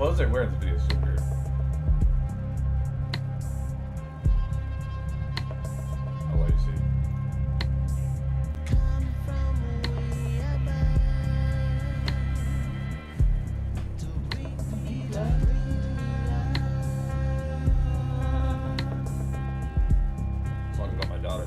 clothes they wear in this video is so weird. I'll let you see. Song about my daughter.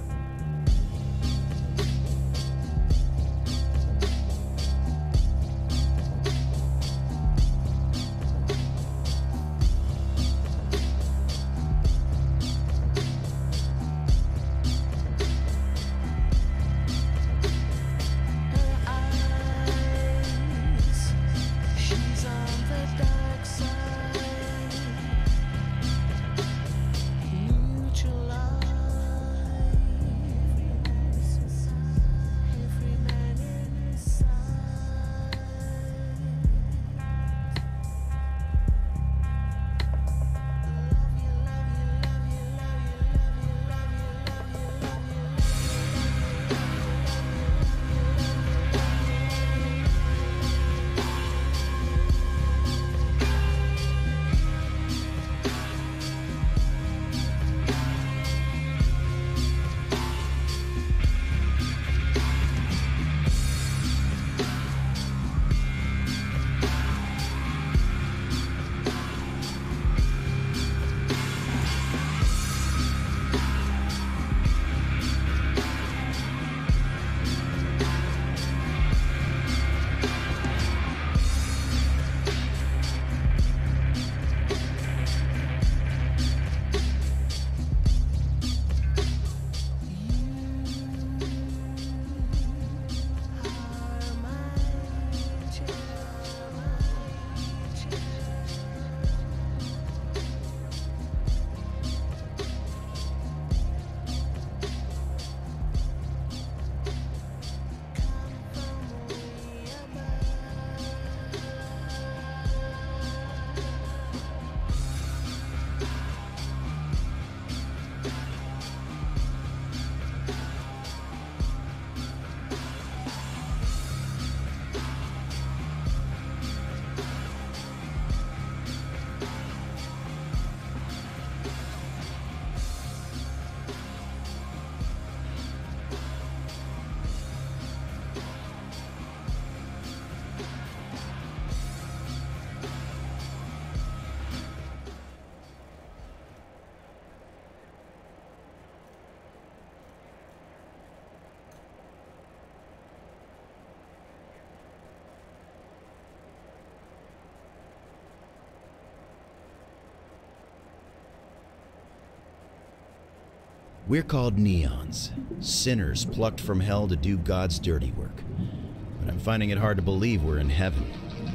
We're called neons, sinners plucked from hell to do God's dirty work. But I'm finding it hard to believe we're in heaven.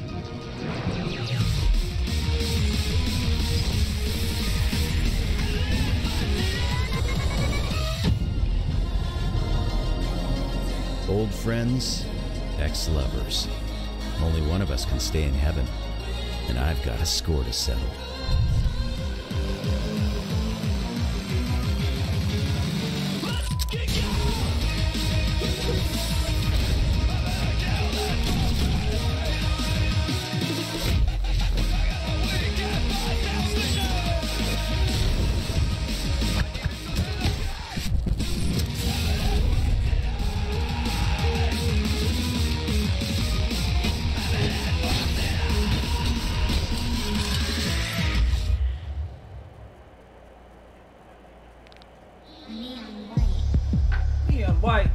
Old friends, ex-lovers. Only one of us can stay in heaven, and I've got a score to settle. Neon white.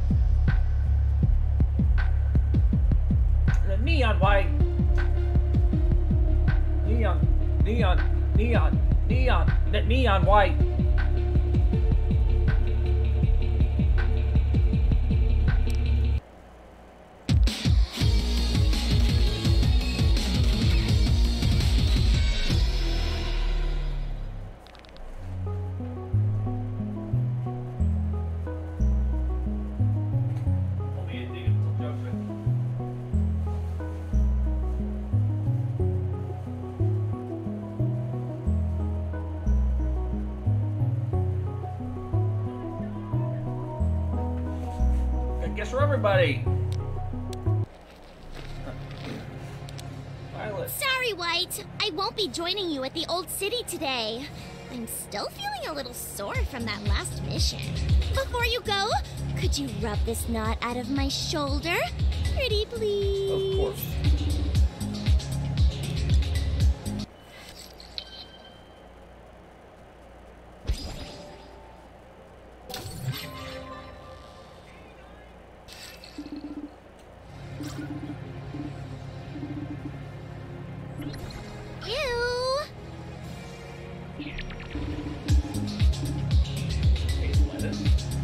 The neon white. Neon. The neon white. Guess for everybody. Violet. Sorry. worry, White. I won't be joining you at the Old City today. I'm still feeling a little sore from that last mission. Before you go, could you rub this knot out of my shoulder? Pretty please. Of course. Ew. Hey, lettuce.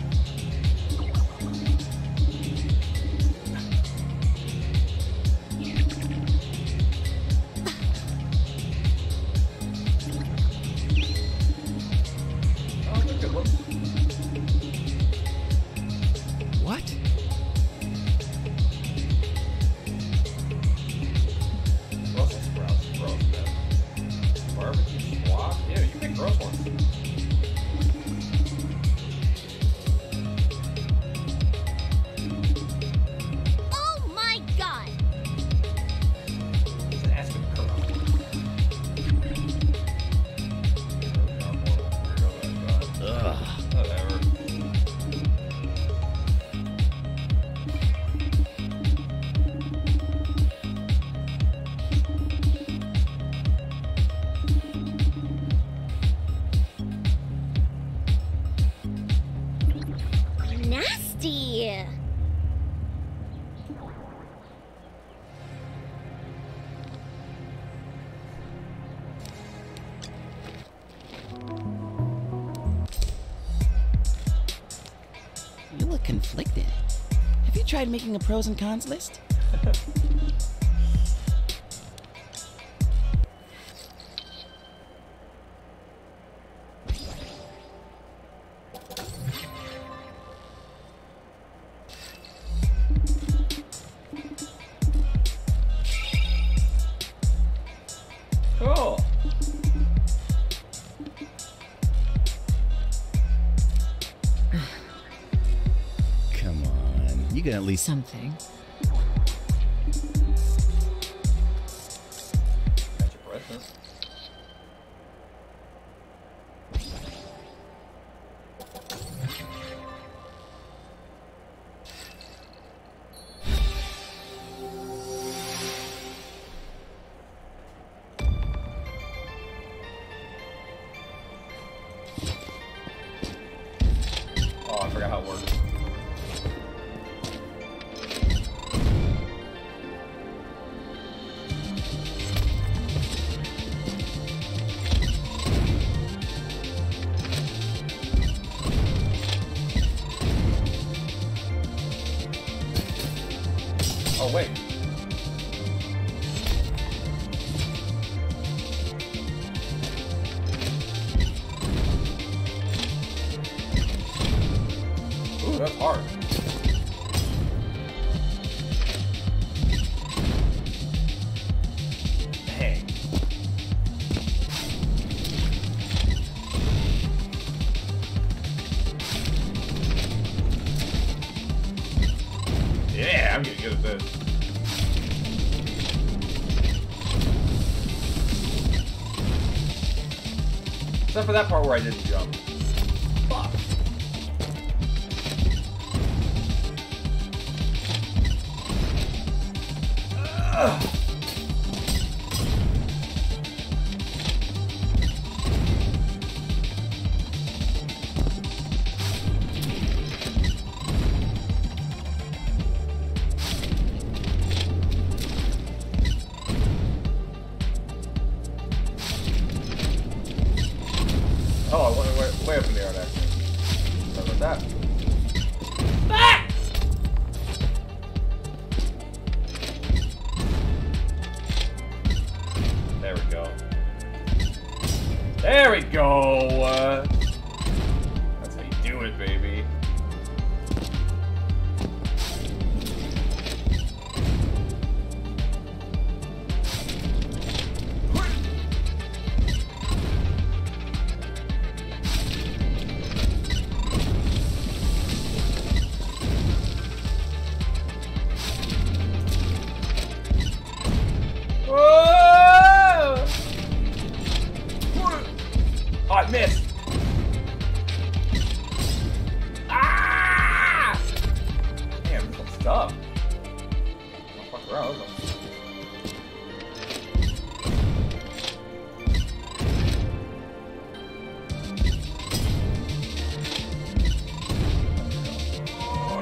Oh, they're good ones. What? Brussels sprouts, gross, man. Barbecue squash? Yeah, you pick gross ones. Oh my god. It's an aspen kernel. Ugh. Whatever. Nasty. You look conflicted. Have you tried making a pros and cons list? Cool. Come on. You can at least. Something. Got your present. Oh, I forgot how it works. Oh, wait. Ooh, that's hard. Dang. Yeah, I'm getting good at this. Except for that part where I didn't jump. Fuck. Ugh. Oh, I went way up in the air, actually. Sorry about that. Ah! There we go. There we go! That's how you do it, baby. Whoa!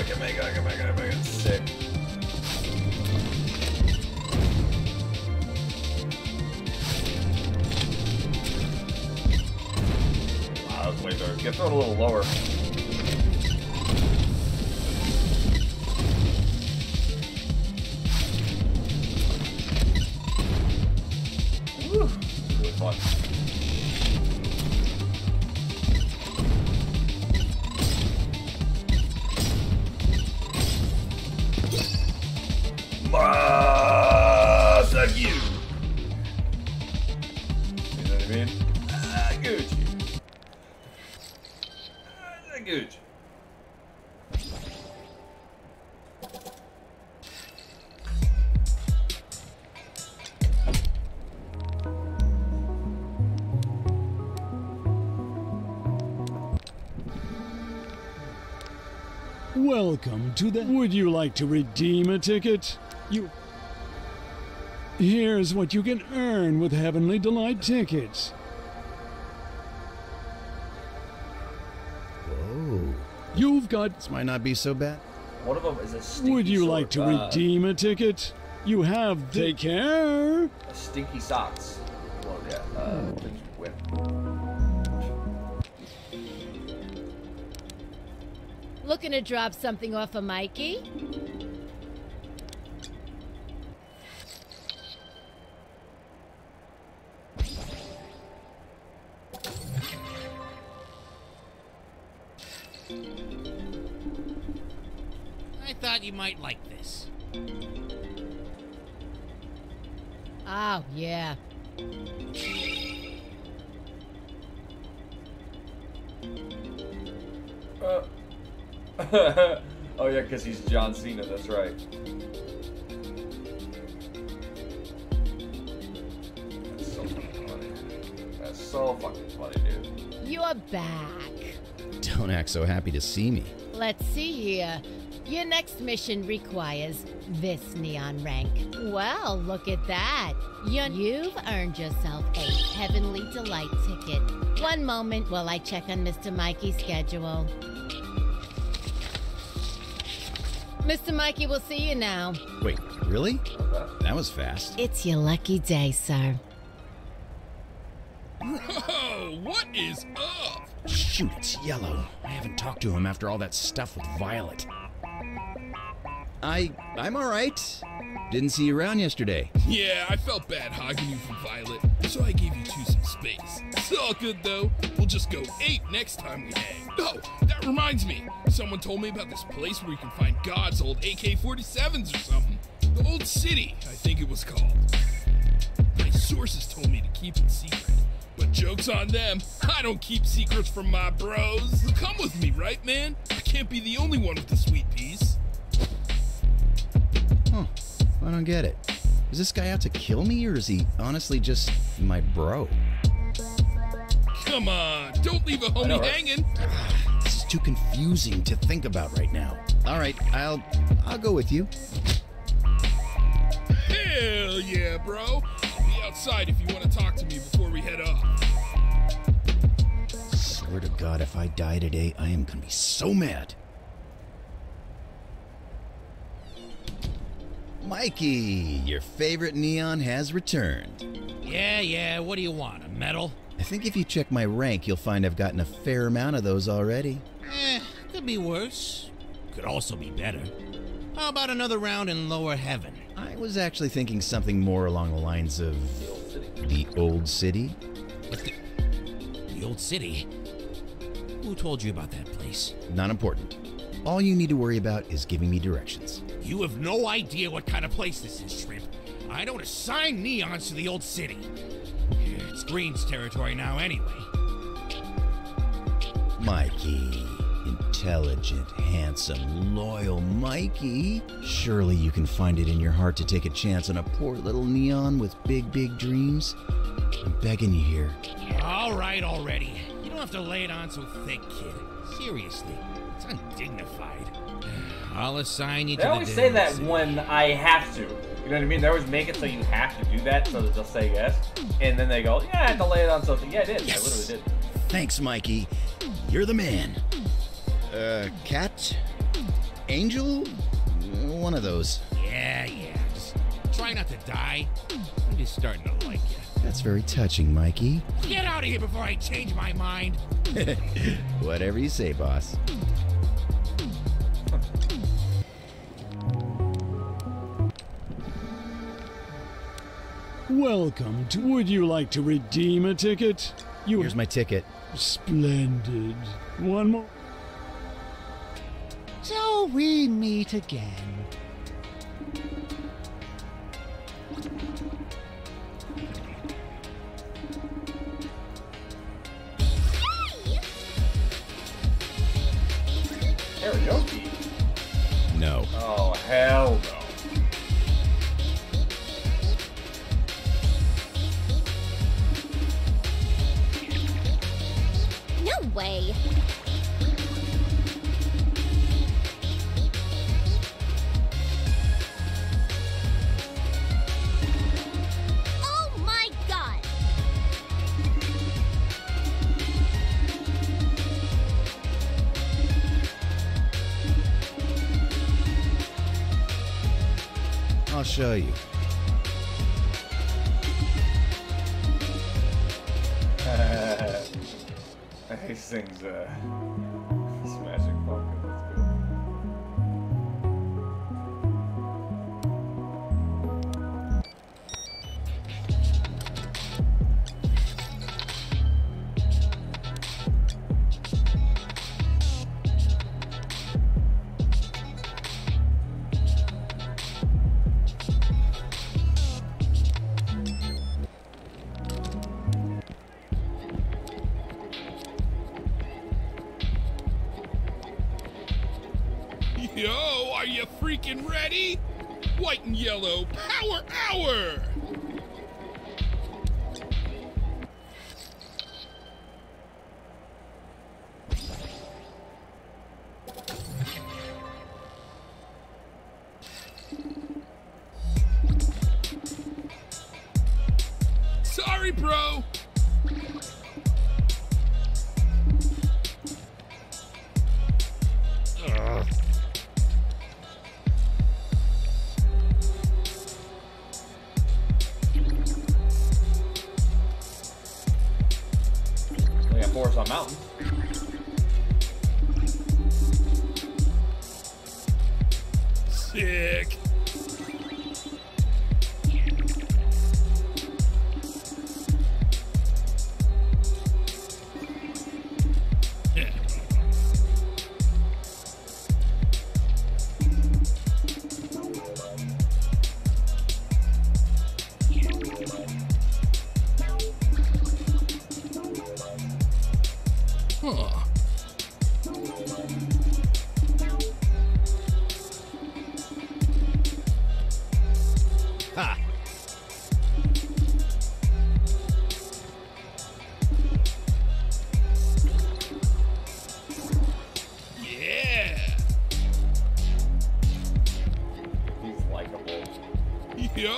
can make it. Sick. Wow, that was way better. Get thrown a little lower. Woo! Really fun. Thank you. You know what I mean? Gucci. Gucci. Welcome to the... Would you like to redeem a ticket? Here's what you can earn with Heavenly Delight tickets. Whoa. You've got... This might not be so bad. One of them is a stinky Would you sword. like to redeem a ticket? You have... Take care! A stinky socks. Well, yeah, things win. Looking to drop something off of Mikey? I thought you might like this. Oh, yeah. Oh yeah, because he's John Cena, that's right. That's so fucking funny. That's so fucking funny, dude. You're back. Don't act so happy to see me. Let's see here. Your next mission requires this neon rank. Well, look at that. You've earned yourself a Heavenly Delight ticket. One moment while I check on Mr. Mikey's schedule. Mr. Mikey will see you now. Wait, really? That was fast. It's your lucky day, sir. Bro, what is up? Shoot, it's Yellow. I haven't talked to him after all that stuff with Violet. I'm alright. Didn't see you around yesterday. Yeah, I felt bad hogging you from Violet, so I gave you two some space. It's all good though. We'll just go 8 next time we hang. Oh, that reminds me. Someone told me about this place where you can find God's old AK-47s or something. The Old City, I think it was called. My sources told me to keep it secret. But joke's on them. I don't keep secrets from my bros. Come with me, right, man? I can't be the only one with the sweet piece. Huh. I don't get it. Is this guy out to kill me, or is he honestly just my bro? Come on, don't leave a homie hanging. This is too confusing to think about right now. All right, I'll go with you. Hell yeah, bro. I'll be outside if you want to talk to me before we head off. Swear to God, if I die today, I am gonna be so mad. Mikey, your favorite neon has returned. Yeah, what do you want, a medal? I think if you check my rank, you'll find I've gotten a fair amount of those already. Could be worse. Could also be better. How about another round in lower heaven? I was actually thinking something more along the lines of the Old City. The Old City? Who told you about that place? Not important. All you need to worry about is giving me directions. You have no idea what kind of place this is, Shrimp. I don't assign neons to the Old City. It's Green's territory now anyway. Mikey. Intelligent, handsome, loyal Mikey. Surely you can find it in your heart to take a chance on a poor little neon with big, big dreams. I'm begging you here. All right already. You don't have to lay it on so thick, kid. Seriously, it's undignified. I'll assign you to They the always say that City. when I have to. You know what I mean? They always make it so you have to do that so that they'll say yes. And then they go, yeah, I had to lay it on something. Yeah, I did. Yes. I literally did. Thanks, Mikey. You're the man. Cat? Angel? One of those. Yeah. Just try not to die. I'm just starting to like you. That's very touching, Mikey. Get out of here before I change my mind. Whatever you say, boss. Welcome to. Would you like to redeem a ticket? Here's my ticket. Splendid. One more. Till we meet again. Karaoke? No. Oh, hell no. No way. Oh my god. I'll show you. He sings Smashing Pumpkins. That's good. Yo, are you freaking ready? White and yellow, power hour! Sorry, bro. We got Forest on Mountain. Sick. Huh. Ha! Yeah. He's likable. Yo,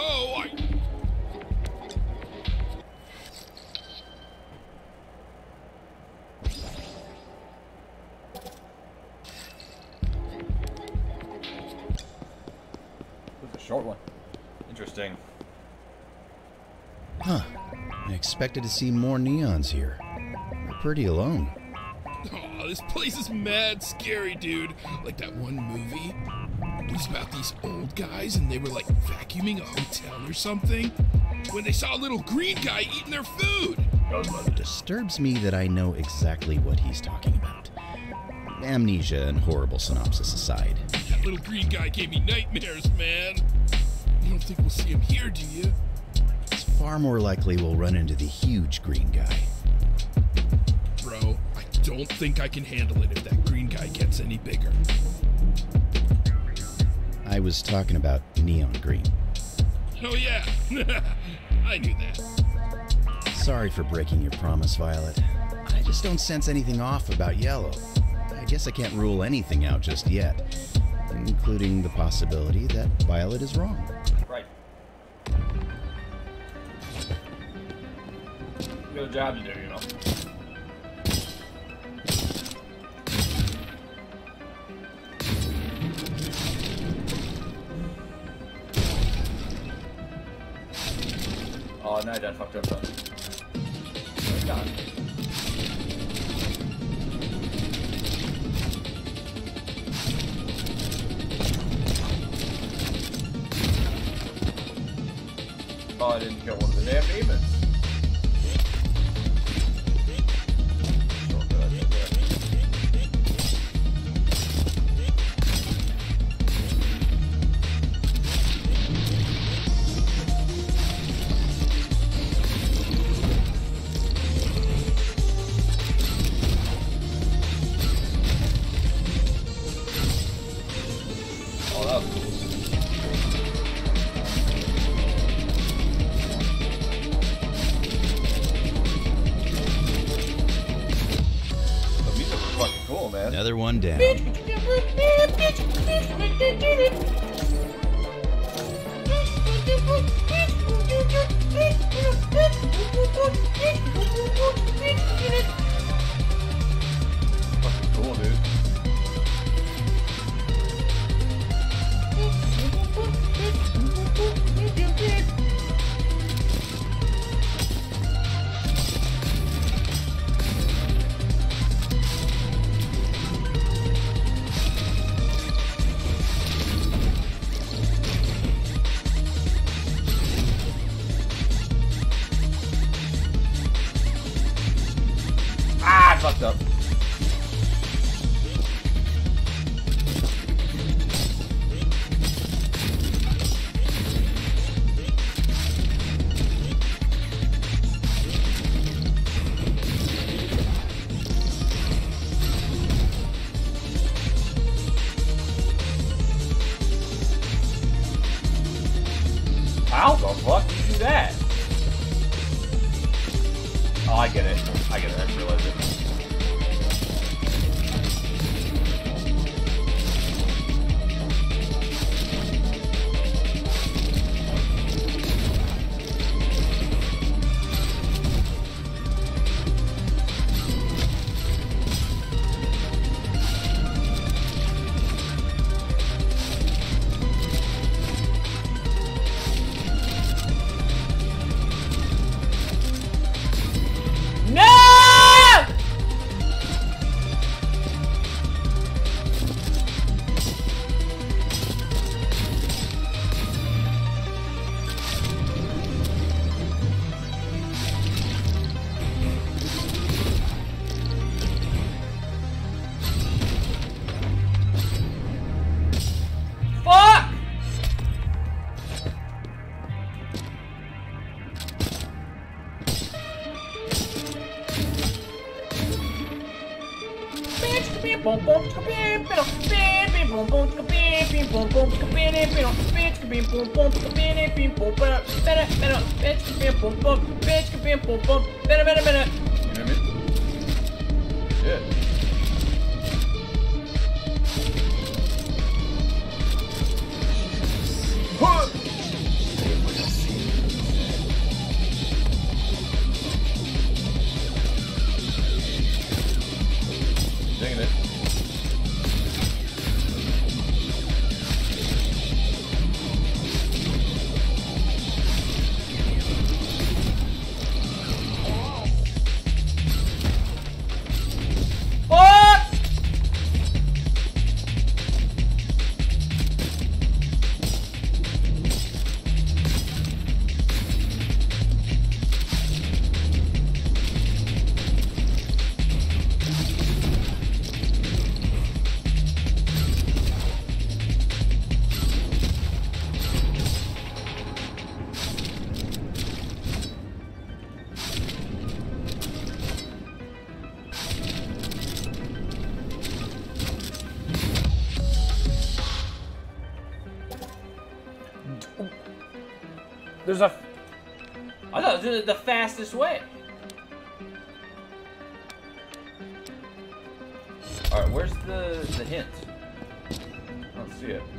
This is a short one. Interesting. Huh. I expected to see more neons here. We're pretty alone. oh, this place is mad scary, dude. Like that one movie. It was about these old guys and they were like vacuuming a hotel or something when they saw a little green guy eating their food. It disturbs me that I know exactly what he's talking about. Amnesia and horrible synopsis aside. That little green guy gave me nightmares, man. You don't think we'll see him here, do you? It's far more likely we'll run into the huge green guy. Bro, I don't think I can handle it if that green guy gets any bigger. I was talking about neon green. Oh yeah, I knew that. Sorry for breaking your promise, Violet. I just don't sense anything off about yellow. I guess I can't rule anything out just yet, including the possibility that Violet is wrong. Right. You got a job to do, you know. Oh, now I done fucked up though. Oh, God. Oh, I didn't kill one of the damn demons. Oh, that was cool. The music was fucking cool, man. Another one down. Fucking cool, dude. Ah, I fucked up. How the fuck did you do that? Oh, I get it. I get it. I just realized it. Fuck! You know what I mean? Yeah. Digging it. Fuck! There's a... I thought it was the fastest way. Alright, where's the hint? I don't see it.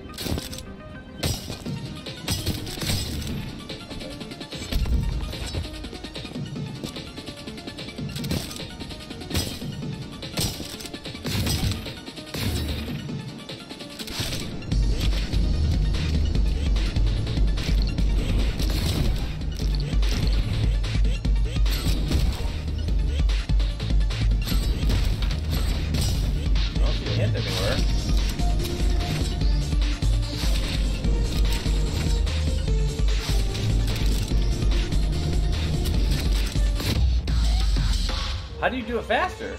How do you do it faster?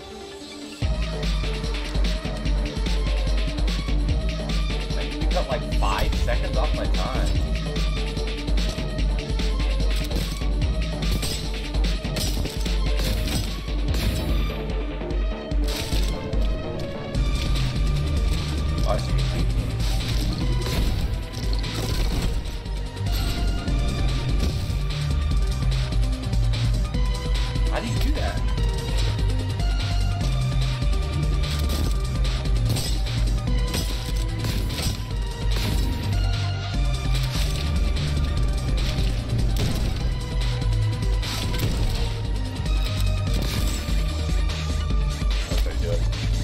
I need to cut like 5 seconds off my time. Oh, I see. How do you do that? Okay, good.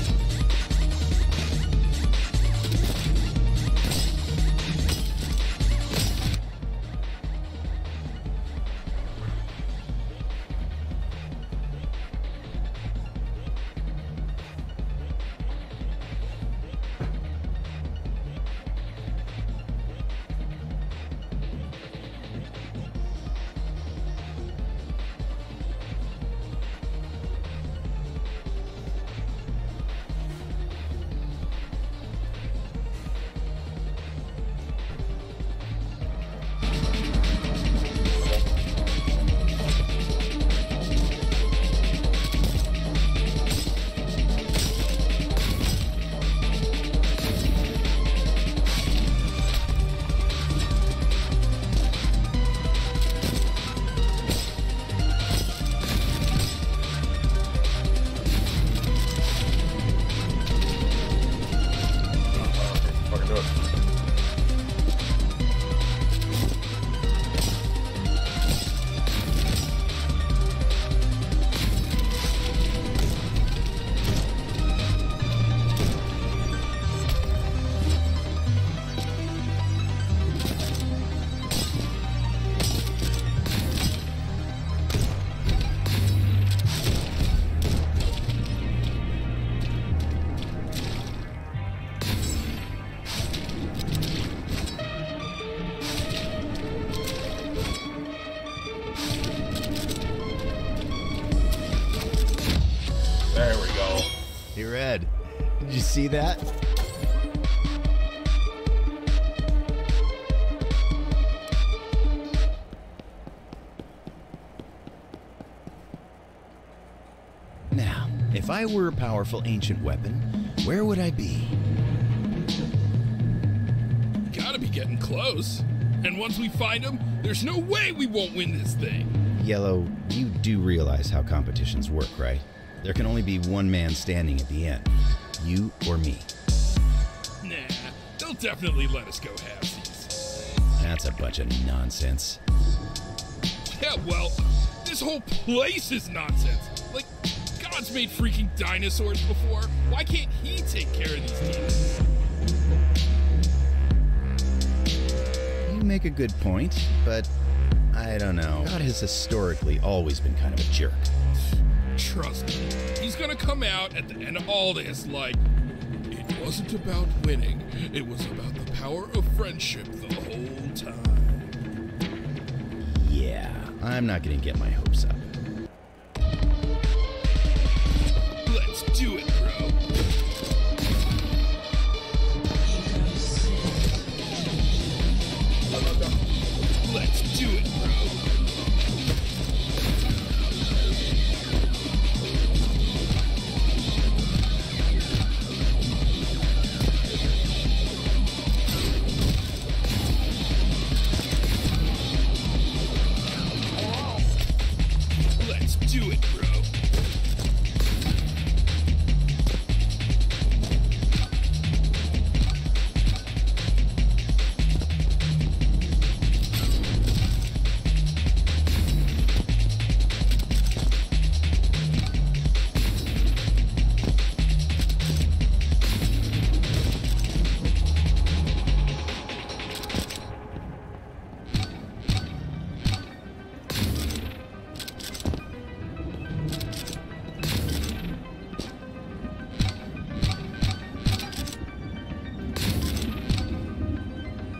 Fucking do it. There we go. Hey, Red, did you see that? Now, if I were a powerful ancient weapon, where would I be? Gotta be getting close. And once we find him, there's no way we won't win this thing. Yellow, you do realize how competitions work, right? There can only be one man standing at the end. You or me. Nah, they'll definitely let us go halvesies. That's a bunch of nonsense. Yeah, well, this whole place is nonsense. Like, God's made freaking dinosaurs before. Why can't he take care of these demons? You make a good point, but I don't know. God has historically always been kind of a jerk. Trust me, he's gonna come out at the end of all this like, it wasn't about winning, it was about the power of friendship the whole time. Yeah, I'm not gonna get my hopes up. Let's do it, bro. Let's do it, bro. Let's do it, bro.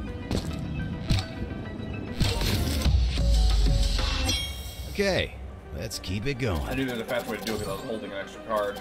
Okay, Let's keep it going. I knew there was a fast way to do it because I was holding an extra card.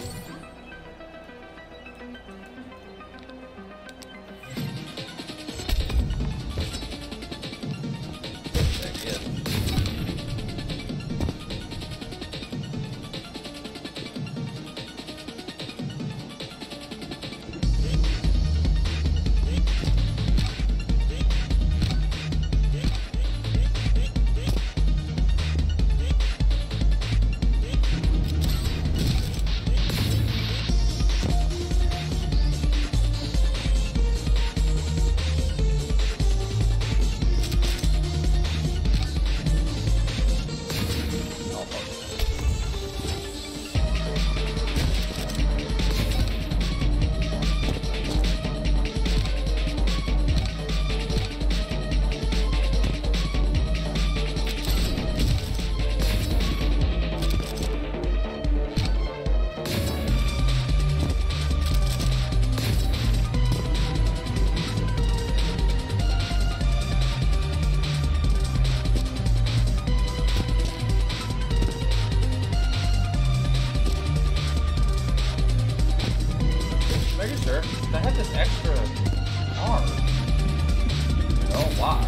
I had this extra card. You know why?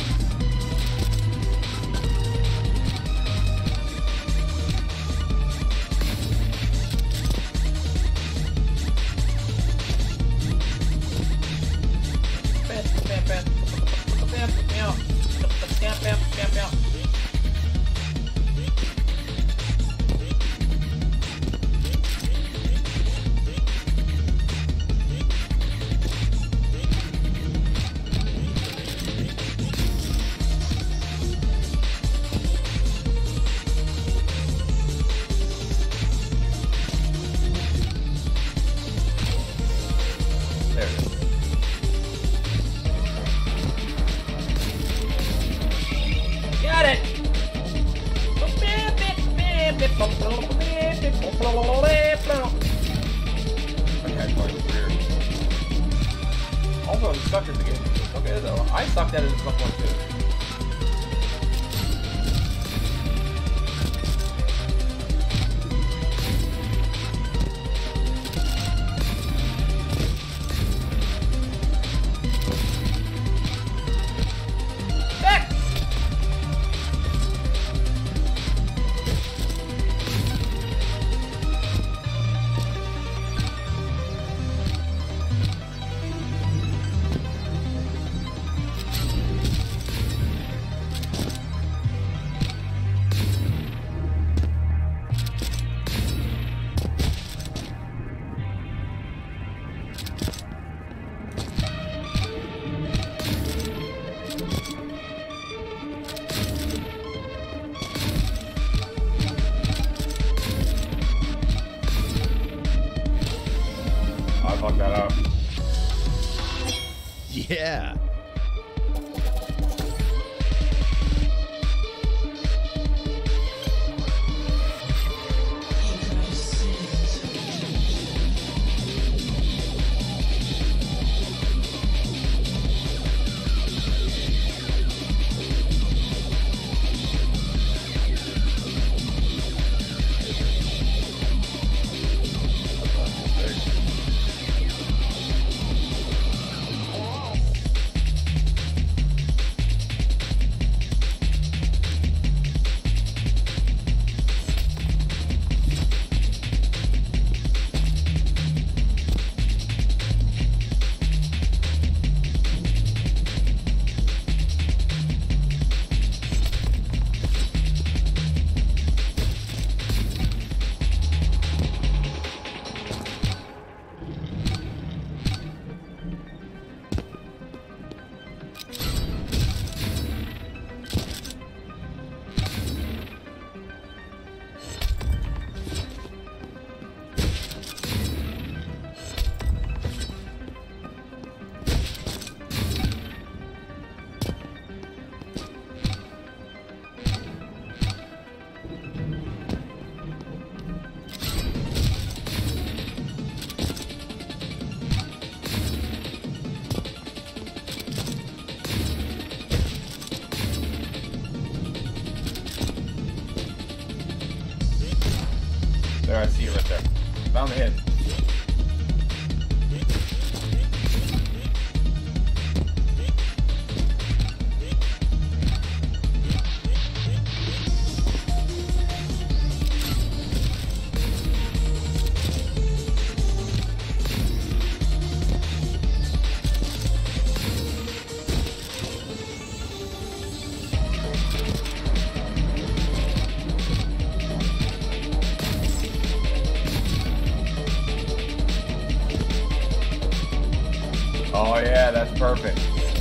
Also, he sucked at the game. Okay, though. I sucked at it at some point, too. I fucked that up. Yeah. sit there. Found the hit. Oh yeah, that's perfect.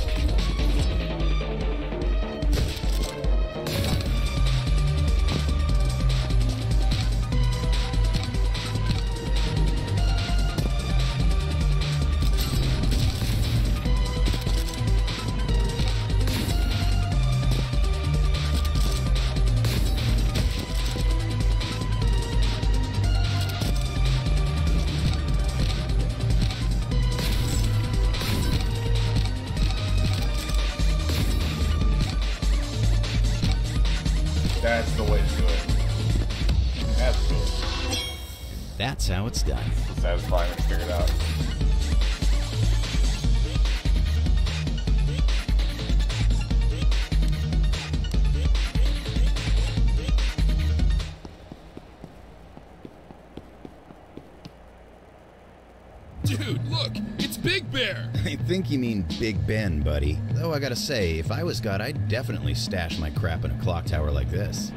That's the way to do it. That's cool. That's how it's done. It's satisfying when you figure it out. Dude, look, it's Big Bear. I think you mean Big Ben, buddy. Though I gotta say, if I was God, I'd definitely stash my crap in a clock tower like this.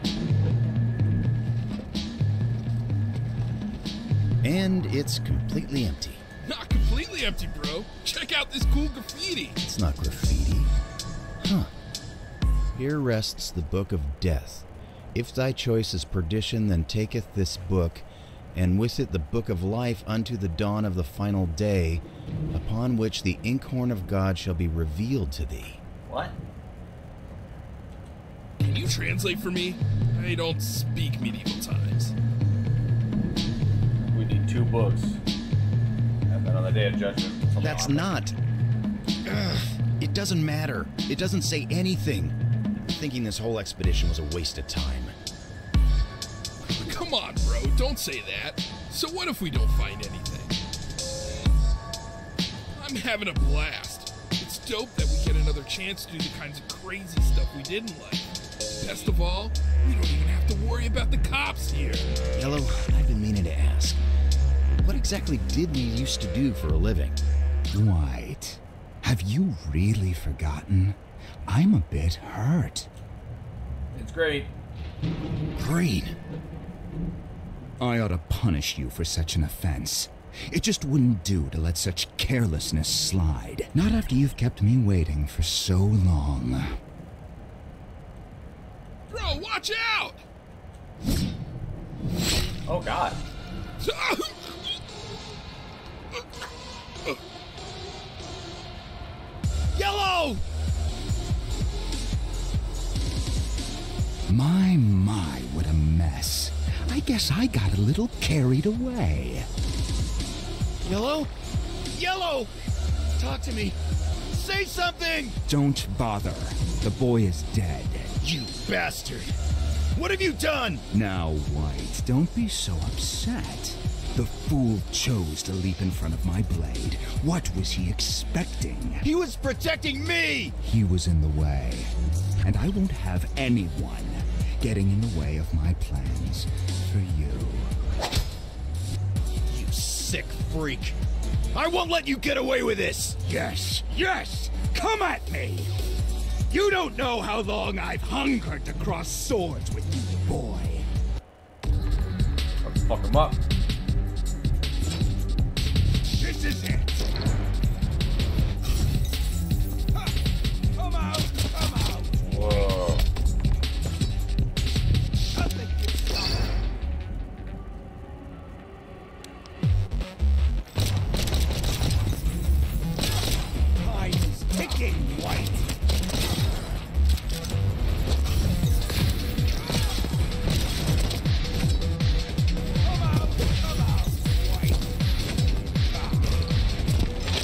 And it's completely empty. Not completely empty, bro. Check out this cool graffiti. It's not graffiti. Huh. Here rests the Book of Death. If thy choice is perdition, then taketh this book, and with it the Book of Life unto the dawn of the final day, upon which the inkhorn of God shall be revealed to thee. What? Can you translate for me? I don't speak medieval times. We need 2 books. And then on the day of judgment, That's not. Ugh, it doesn't matter. It doesn't say anything. I'm thinking this whole expedition was a waste of time. Come on, bro, don't say that. So what if we don't find anything? I'm having a blast. It's dope that we get another chance to do the kinds of crazy stuff we did in life. Best of all, we don't even have to worry about the cops here. Yellow, I've been meaning to ask. What exactly did we used to do for a living? White, have you really forgotten? I'm a bit hurt. It's great. Green. I ought to punish you for such an offense. It just wouldn't do to let such carelessness slide. Not after you've kept me waiting for so long. Bro, watch out! Oh God. Yellow! My, what a mess. I guess I got a little carried away. Yellow? Yellow! Talk to me. Say something! Don't bother. The boy is dead. You bastard! What have you done? Now, White, don't be so upset. The fool chose to leap in front of my blade. What was he expecting? He was protecting me! He was in the way. And I won't have anyone getting in the way of my plans for you. You sick freak! I won't let you get away with this! Yes, yes! Come at me! You don't know how long I've hungered to cross swords with you, boy. Let's fuck him up. This is it! Come out! Come out! Whoa. Nothing can stop it. Time is ticking, White! Come out, White!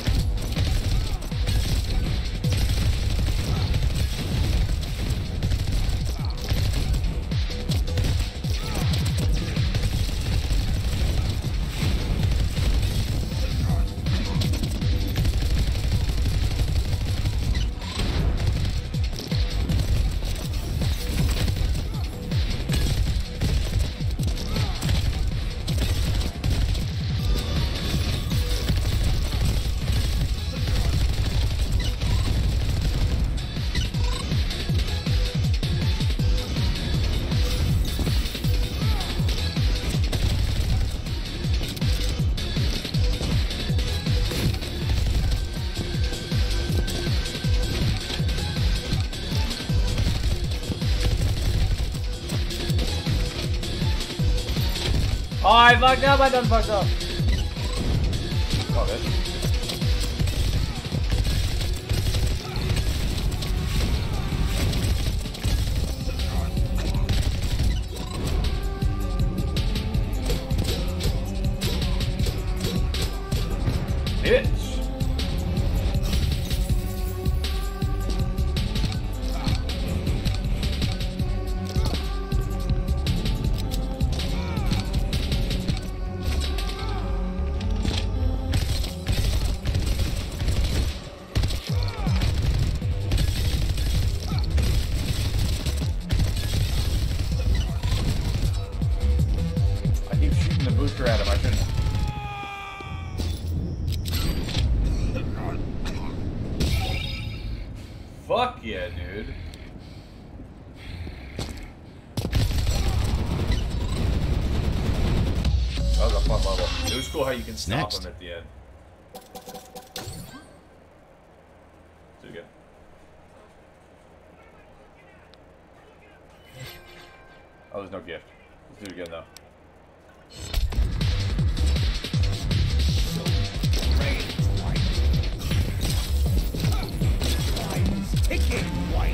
Oh, I fucked up. I done fucked up. Oh, this. Bitch. I keep shooting the booster at him. I shouldn't. Fuck yeah, dude. That was a fun level. It was cool how you can stop him at the end. Do it again. Oh, there's no gift. Let's do it again, though. Ticking white.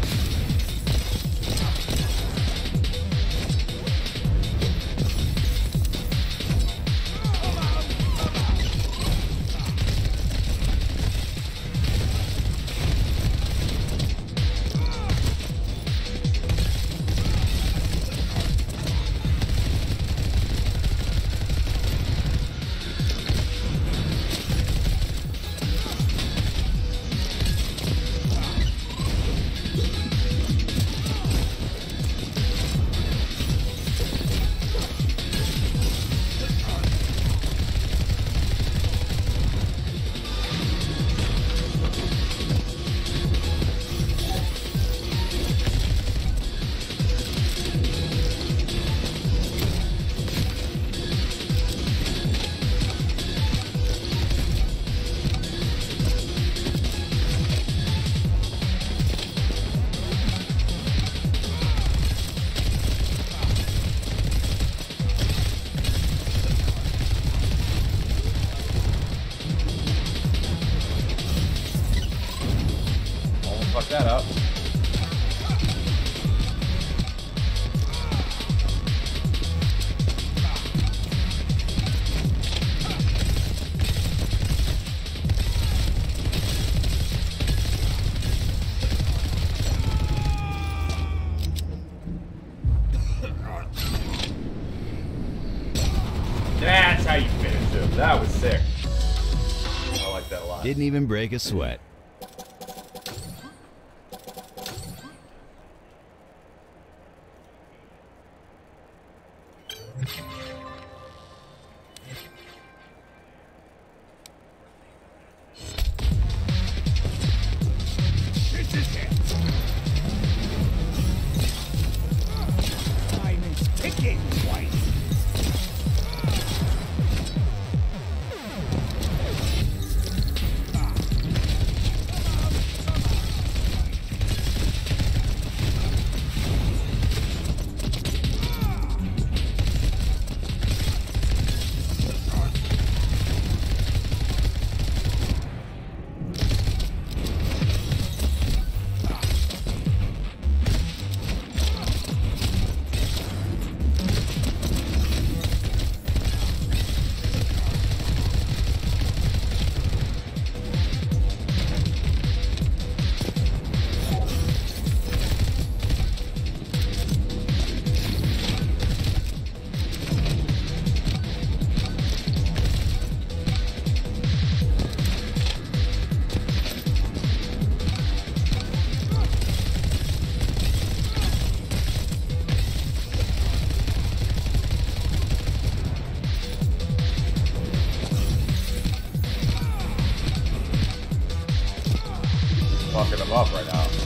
Fuck that up. That's how you finish him. That was sick. I like that a lot. Didn't even break a sweat. This is it. Time is ticking white. Fucking him up right now.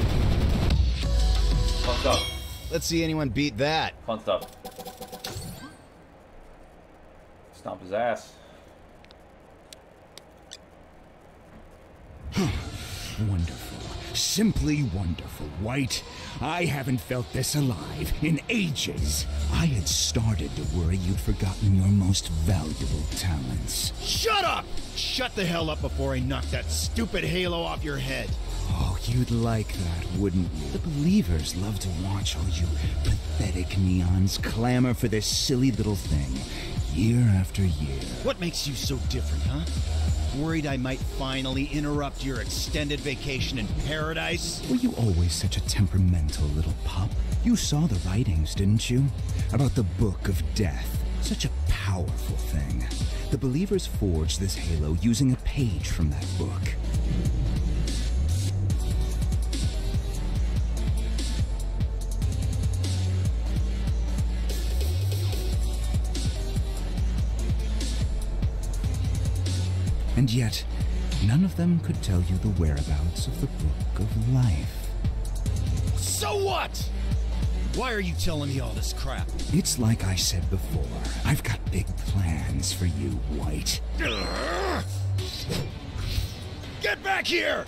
Fun stuff. Let's see anyone beat that. Fun stuff. Stomp his ass. Wonderful. Simply wonderful, White. I haven't felt this alive in ages. I had started to worry you'd forgotten your most valuable talents. Shut up! Shut the hell up before I knock that stupid halo off your head. Oh, you'd like that, wouldn't you? The believers love to watch all you pathetic neons clamor for this silly little thing, year after year. What makes you so different, huh? Worried I might finally interrupt your extended vacation in paradise? Were you always such a temperamental little pup? You saw the writings, didn't you? About the Book of Death. Such a powerful thing. The believers forged this halo using a page from that book. And yet, none of them could tell you the whereabouts of the Book of Life. So what? Why are you telling me all this crap? It's like I said before. I've got big plans for you, White. Get back here!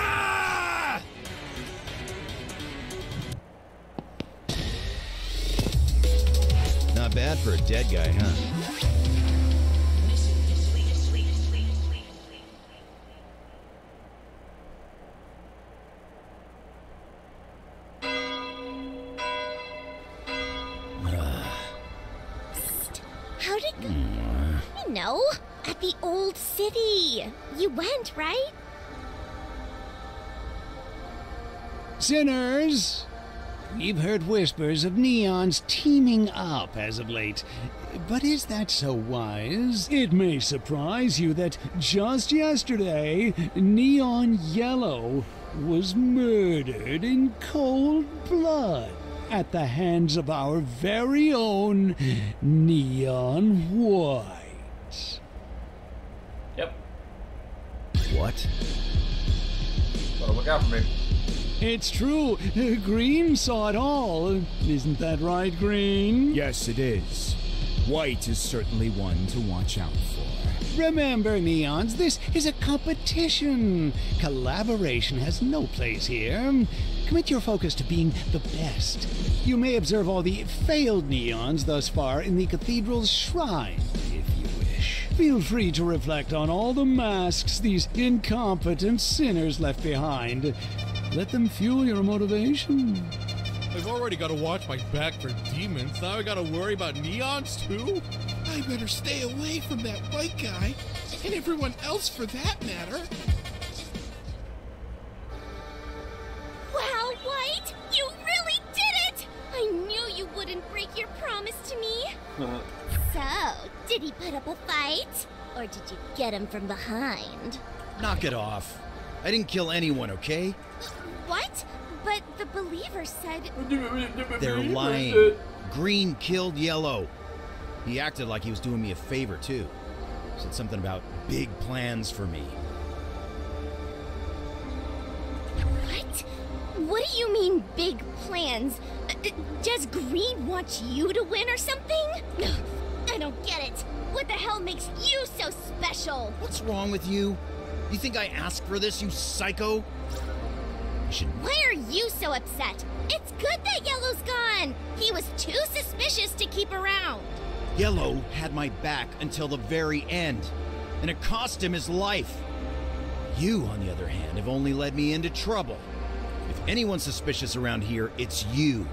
Not bad for a dead guy, huh? How'd it go? You know, at the old city. You went, right? Sinners! We've heard whispers of neons teaming up as of late. But is that so wise? It may surprise you that just yesterday, Neon Yellow was murdered in cold blood at the hands of our very own Neon White. Yep. What? Better look out for me. It's true. Green saw it all. Isn't that right, Green? Yes, it is. White is certainly one to watch out for. Remember, Neons, this is a competition. Collaboration has no place here. Commit your focus to being the best. You may observe all the failed Neons thus far in the cathedral's shrine, if you wish. Feel free to reflect on all the masks these incompetent sinners left behind. Let them fuel your motivation. I've already got to watch my back for demons. Now I got to worry about neons, too? I better stay away from that white guy, and everyone else for that matter. Wow, White! You really did it! I knew you wouldn't break your promise to me. So, did he put up a fight? Or did you get him from behind? Knock it off. I didn't kill anyone, okay? What? But the believer said... They're lying. Green killed Yellow. He acted like he was doing me a favor, too. Said something about big plans for me. What? What do you mean, big plans? Does Green want you to win or something? I don't get it. What the hell makes you so special? What's wrong with you? You think I asked for this, you psycho? Why are you so upset? It's good that Yellow's gone. He was too suspicious to keep around. Yellow had my back until the very end, and it cost him his life. You, on the other hand, have only led me into trouble. If anyone's suspicious around here, it's you.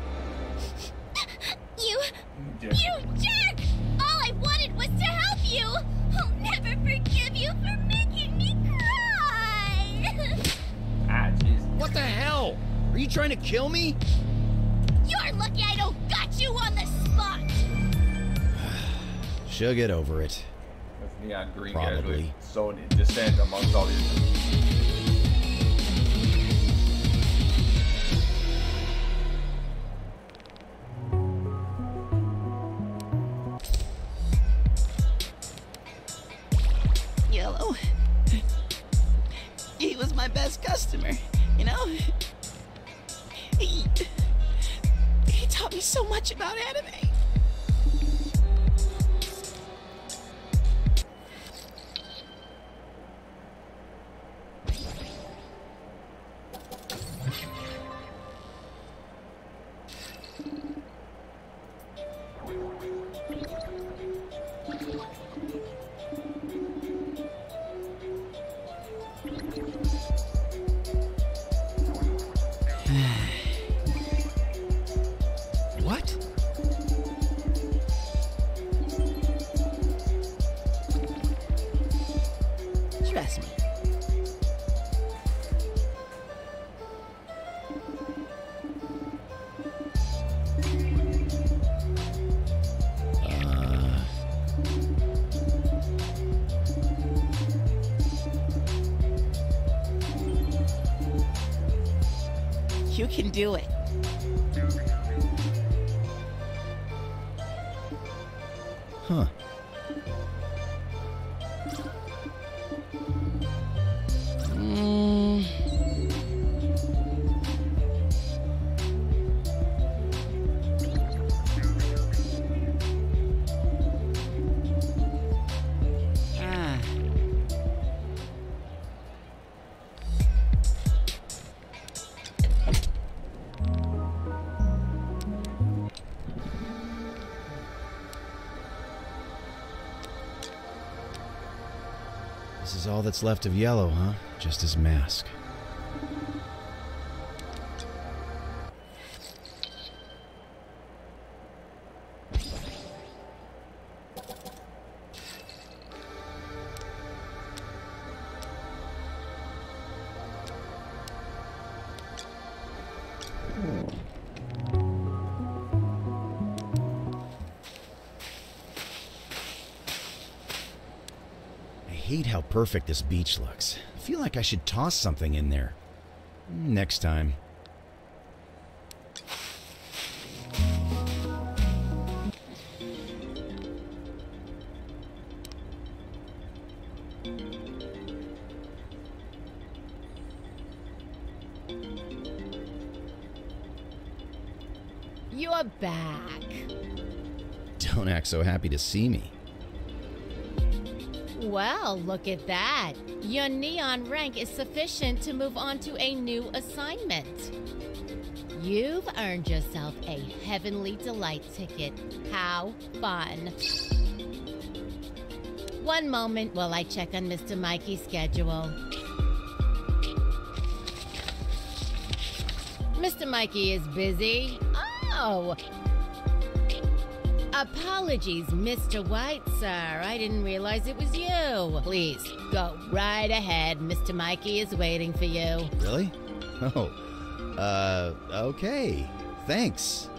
You jerk! All I wanted was to help you. I'll never forgive you for making me cry. Ah, jeez. What the hell? Are you trying to kill me? You're lucky I don't got you on the spot. She'll get over it. With Neon Green Probably. casually sowing dissent amongst all these. Yellow. He was my best customer, you know? He taught me so much about anime. You can do it. Huh. This is all that's left of Yellow, huh? Just his mask. I hate how perfect this beach looks. I feel like I should toss something in there. Next time. You're back. Don't act so happy to see me. Well, look at that. Your neon rank is sufficient to move on to a new assignment. You've earned yourself a Heavenly Delight ticket. How fun. One moment while I check on Mr. Mikey's schedule. Mr. Mikey is busy. Oh! Apologies, Mr. White, sir. I didn't realize it was you. Please, go right ahead. Mr. Mikey is waiting for you. Really? Oh. Okay. Thanks.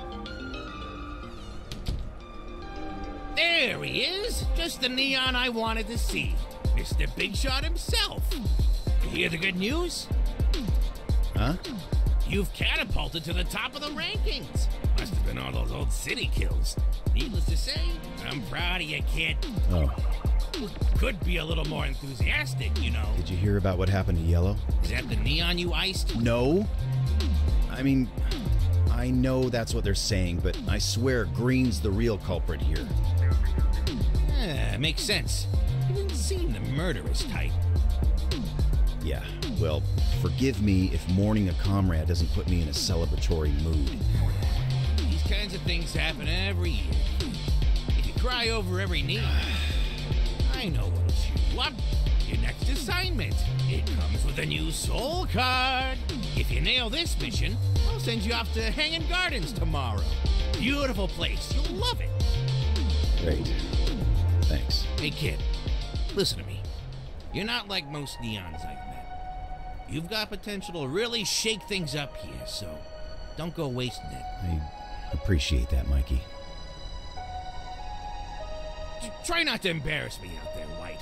There he is! Just the neon I wanted to see. Mr. Big Shot himself. You hear the good news? Huh? You've catapulted to the top of the rankings. Must have been all those old city kills. Needless to say, I'm proud of you, kid. Oh. Could be a little more enthusiastic, you know. Did you hear about what happened to Yellow? Is that the neon you iced? No. I mean, I know that's what they're saying, but I swear Green's the real culprit here. Makes sense. He didn't seem the murderous type. Yeah, well, forgive me if mourning a comrade doesn't put me in a celebratory mood. These kinds of things happen every year. If you cry over every need, I know what'll cheer you up. Your next assignment. It comes with a new soul card. If you nail this mission, I'll send you off to Hanging Gardens tomorrow. Beautiful place. You'll love it. Great. Thanks. Hey, kid. Listen to me. You're not like most neons I've met. You've got potential to really shake things up here, so don't go wasting it. I appreciate that, Mikey. Try not to embarrass me out there, White.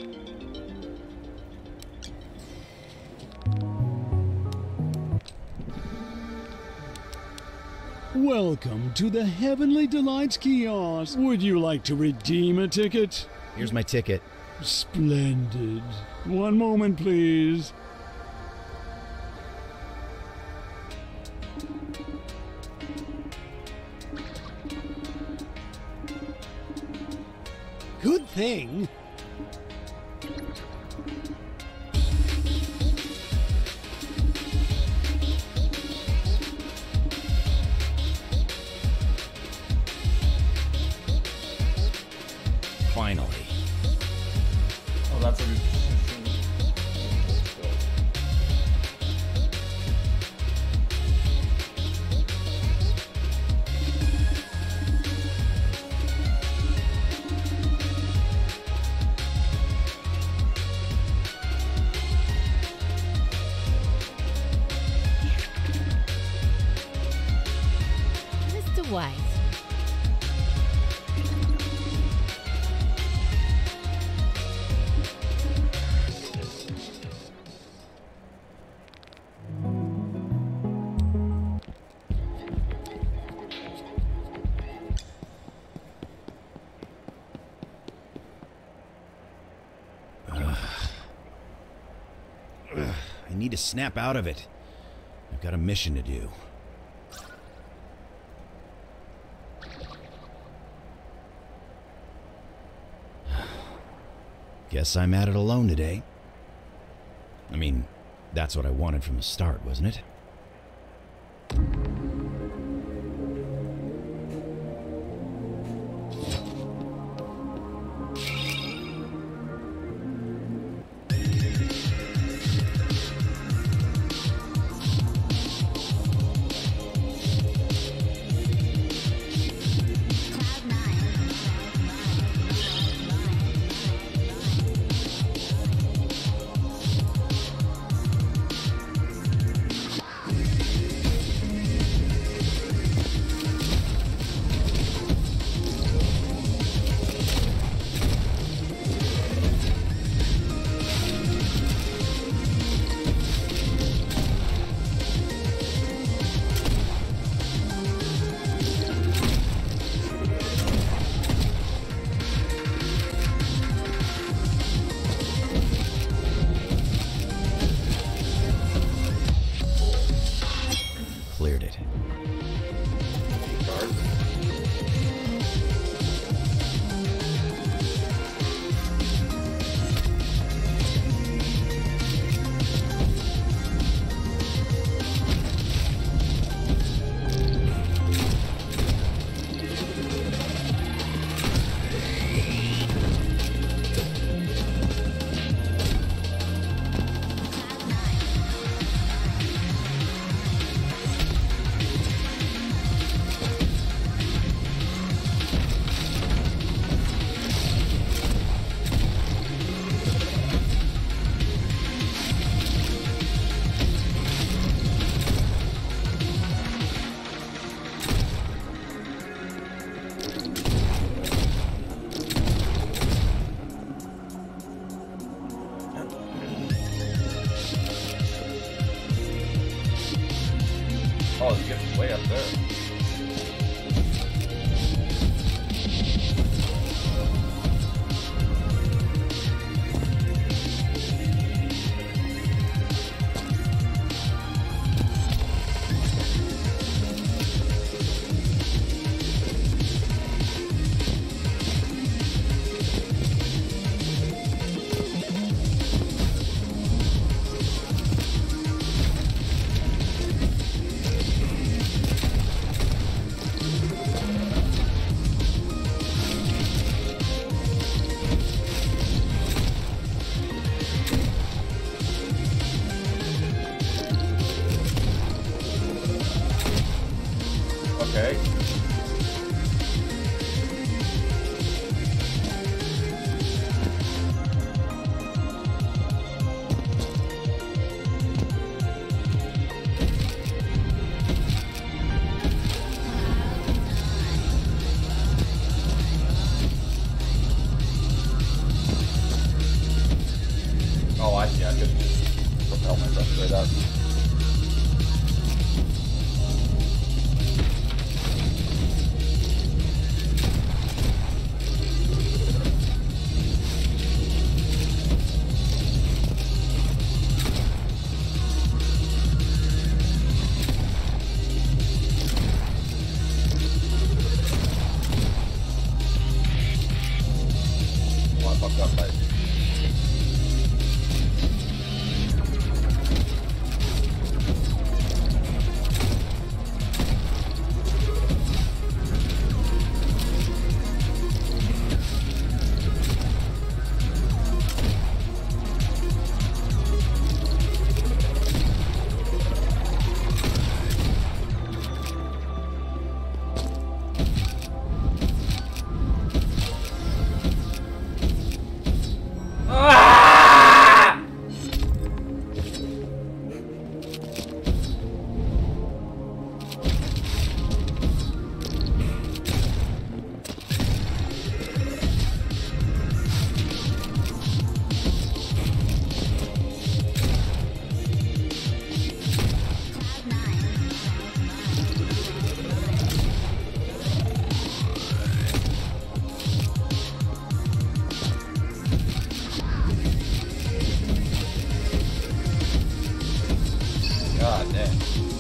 Welcome to the Heavenly Delights kiosk. Would you like to redeem a ticket? Here's my ticket. Splendid. One moment, please. Good thing. Finally. Oh, that's what we. Mr. White. I need to snap out of it. I've got a mission to do. Guess I'm at it alone today. I mean, that's what I wanted from the start, wasn't it? Cleared it. Oh, it gets way up there. Okay. Oh, I see. I could propel myself straight up. Oh, I fucked up, right? Ah, damn.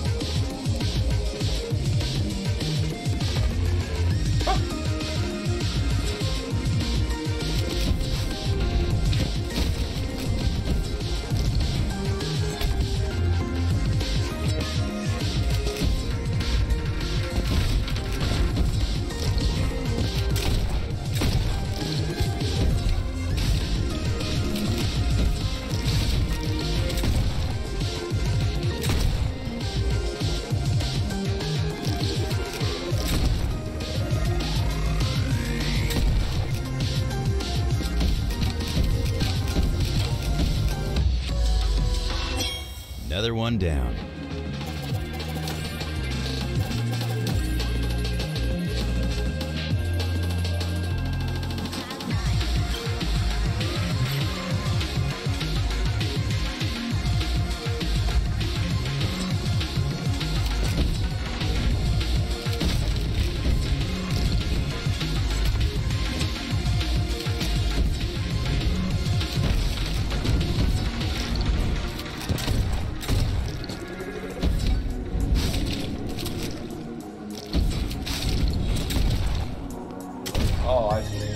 Another one down. Oh, I see.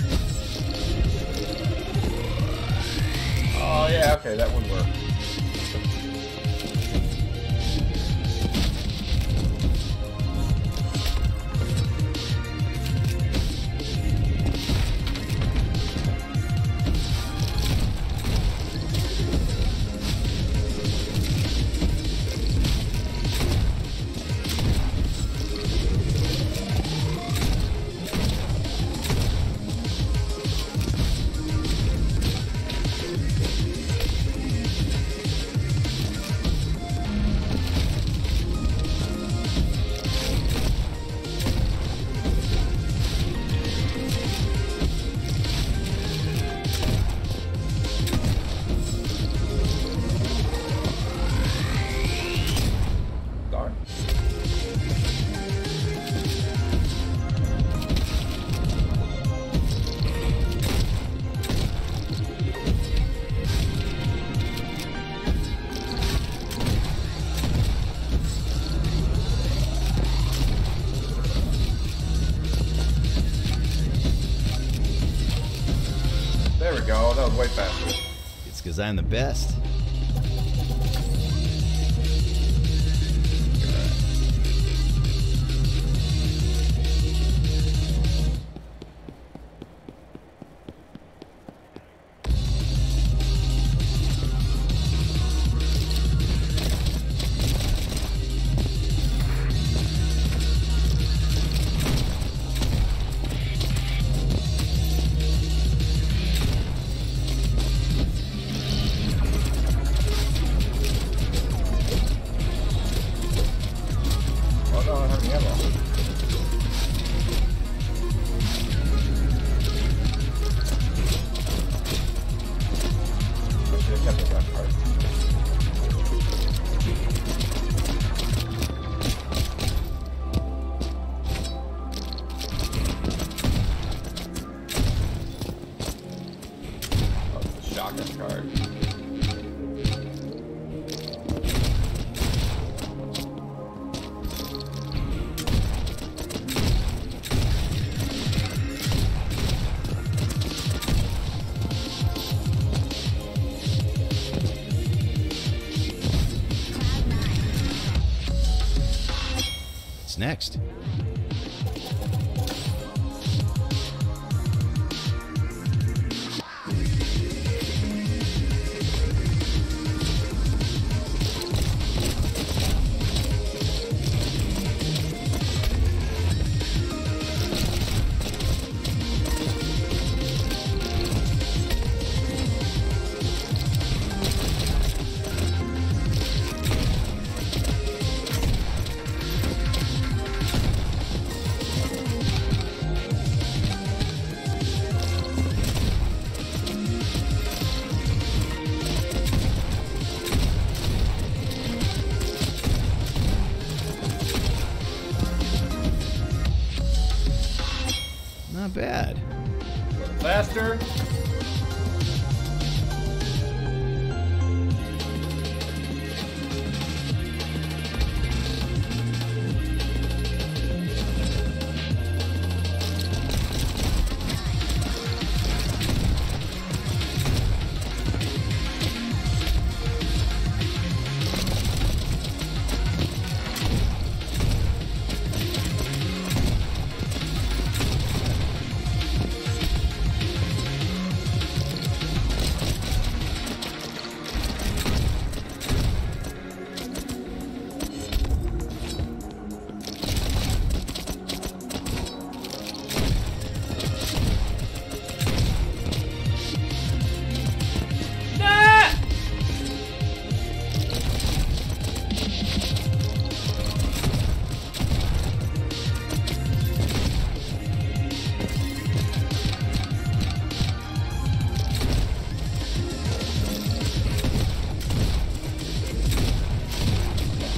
Oh, yeah, okay, that would work. Darn. There we go, that was way faster. It's because I'm the best. Oh, no, I don't have any ammo. I should have kept the gun part. Oh, it's the shotgun card. What's next? Not bad. Faster.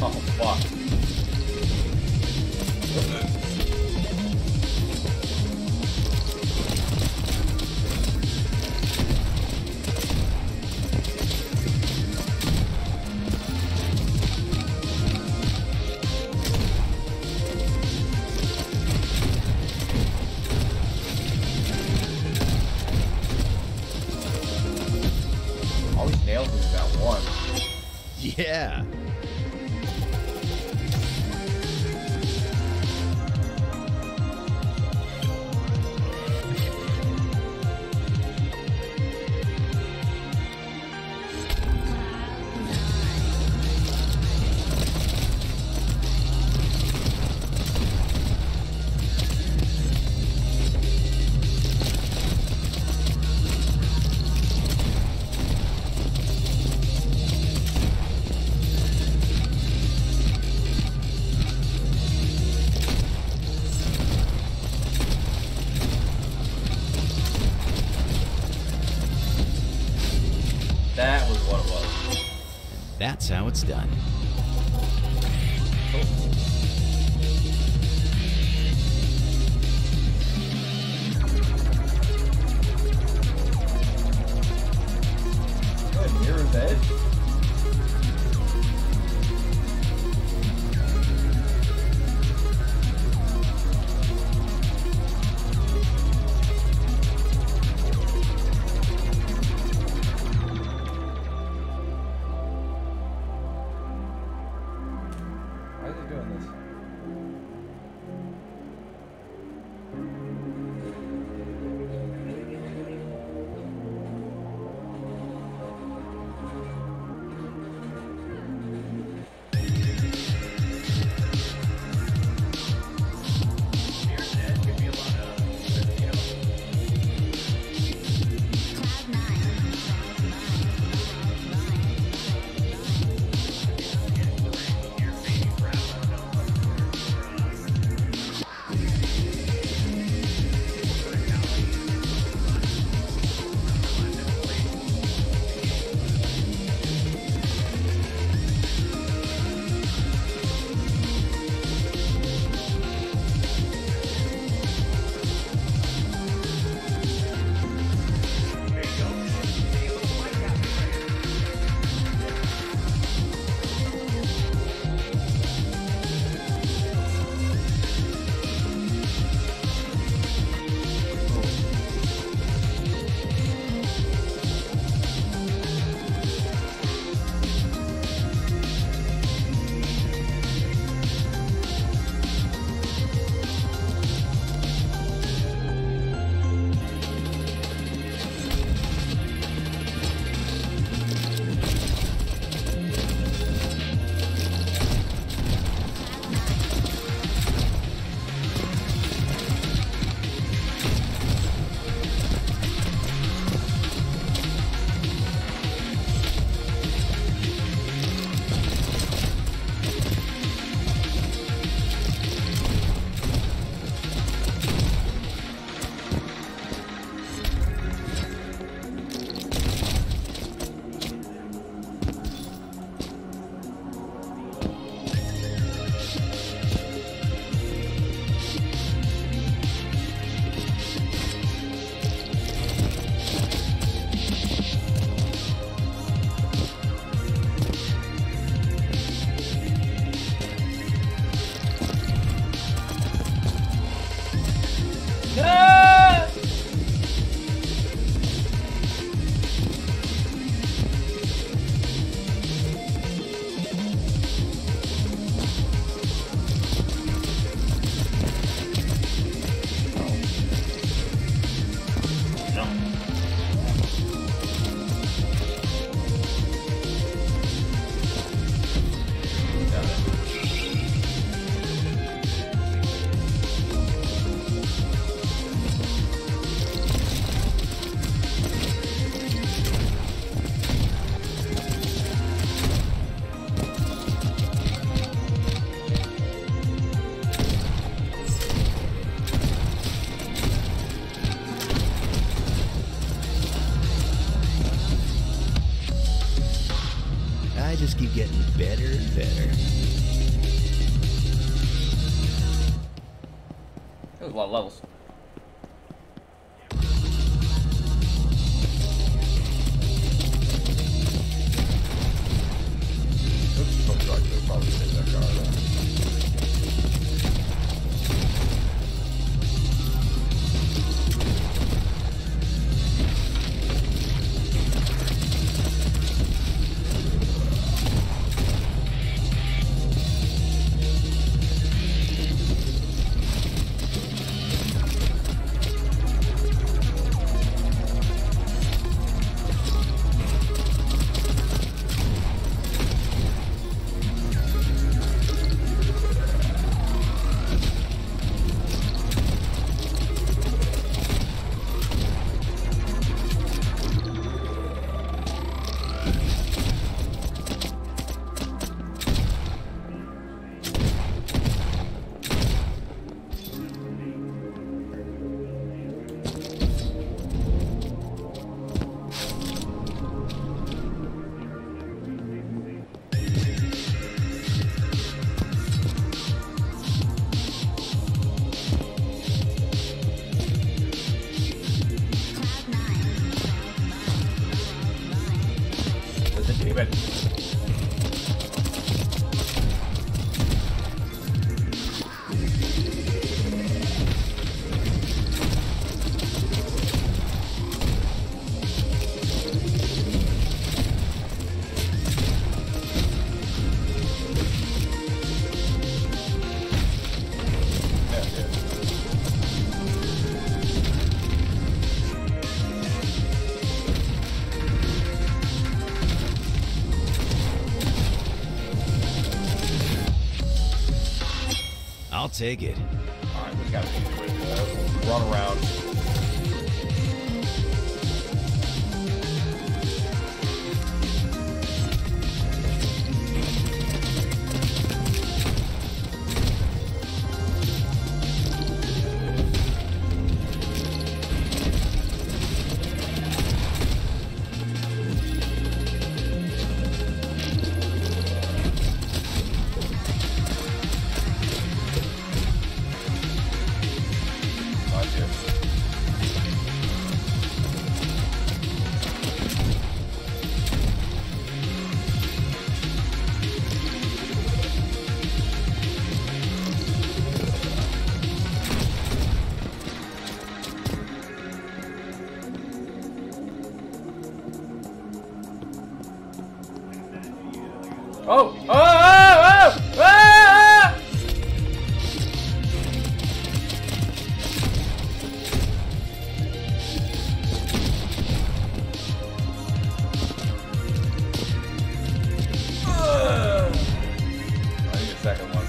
Oh, fuck. Always nails with that one. Yeah. That was what it was. That's how it's done. Good, Mirror's Edge. Why is it doing this? getting better and better. That was a lot of levels. Oops, looks like they'll probably take that car though. I'll take it. Alright, we gotta get rid of that. Run around. Oh! Oh! Oh! Oh! Ah! I need a second one.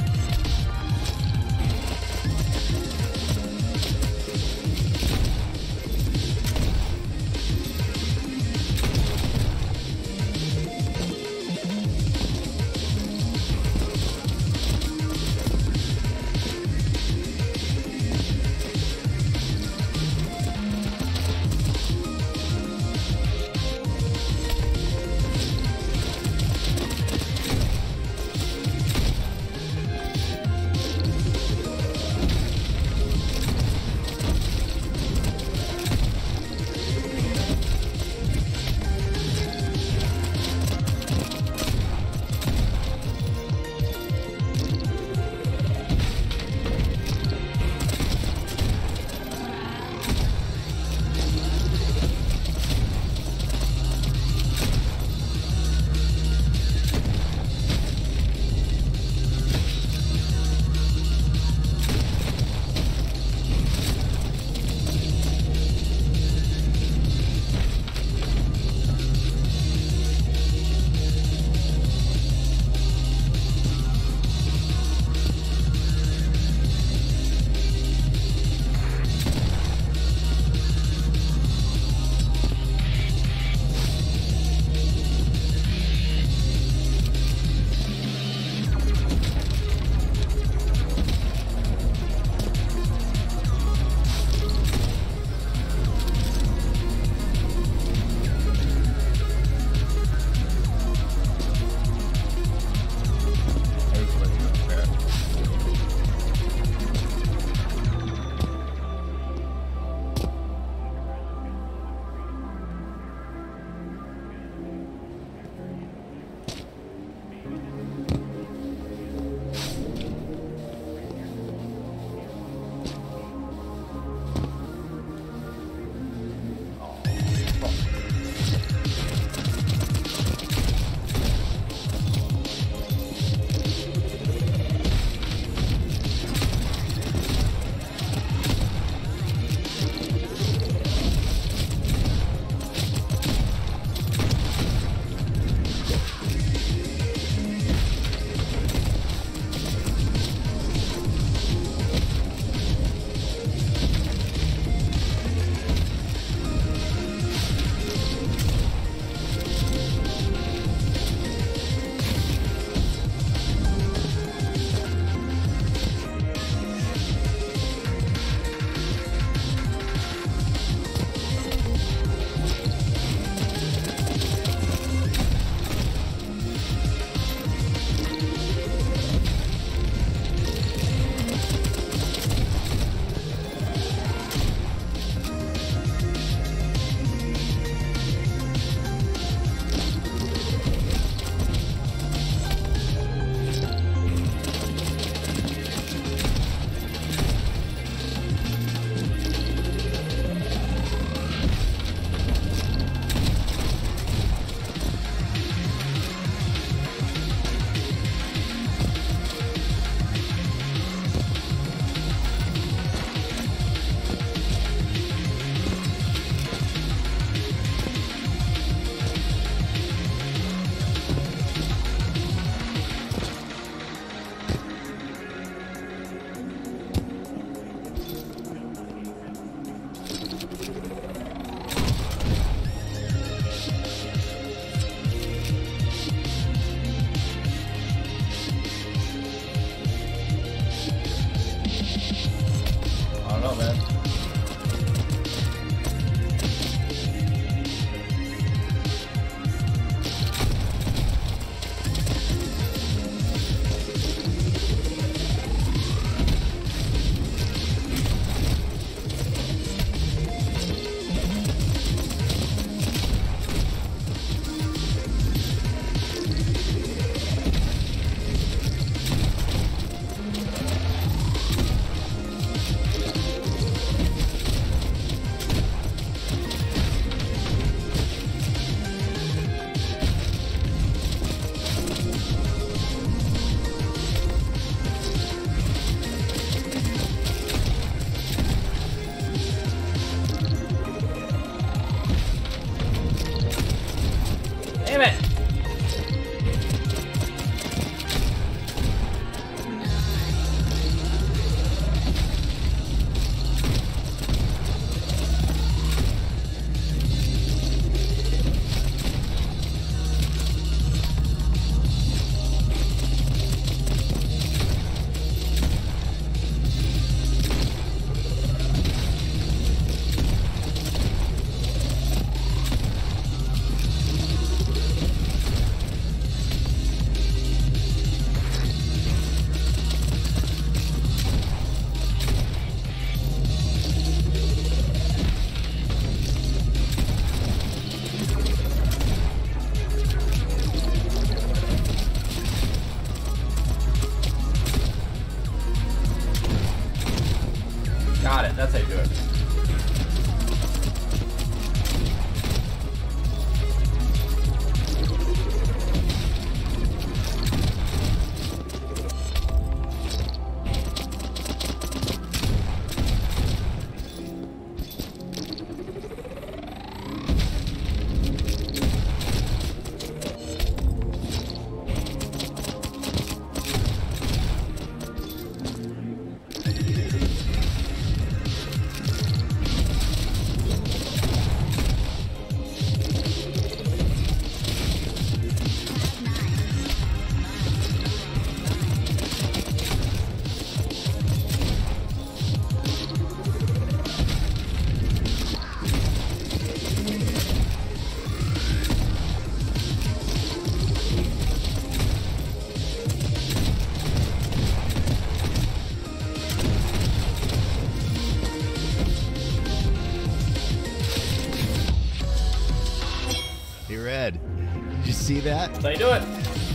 see that? That's how you do it.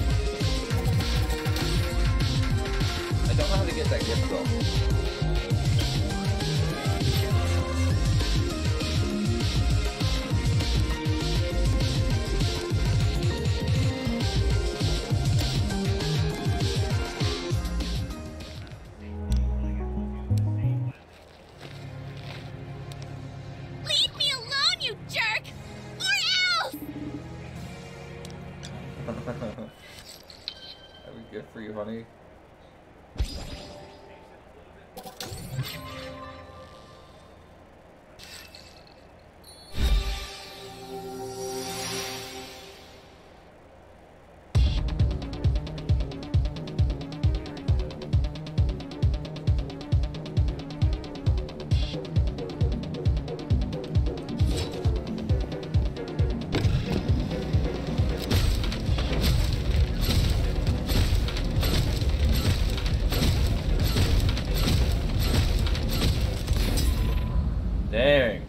I don't know how to get that gift though. Leave me alone, you jerk! Or else! I have a gift for you, honey. Dang.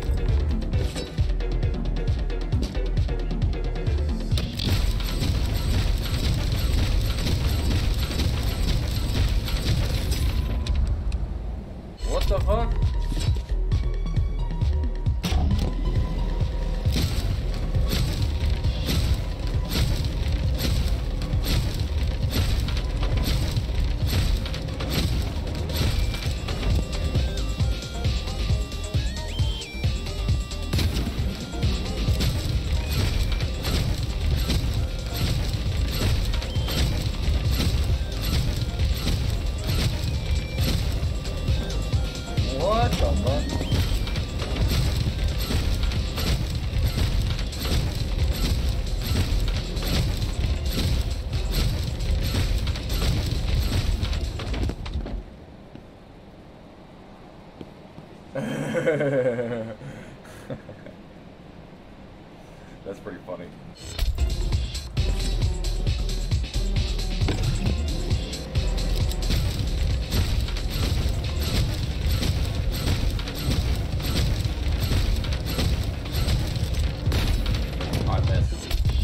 What the fuck? What the fuck? That's pretty funny. I missed.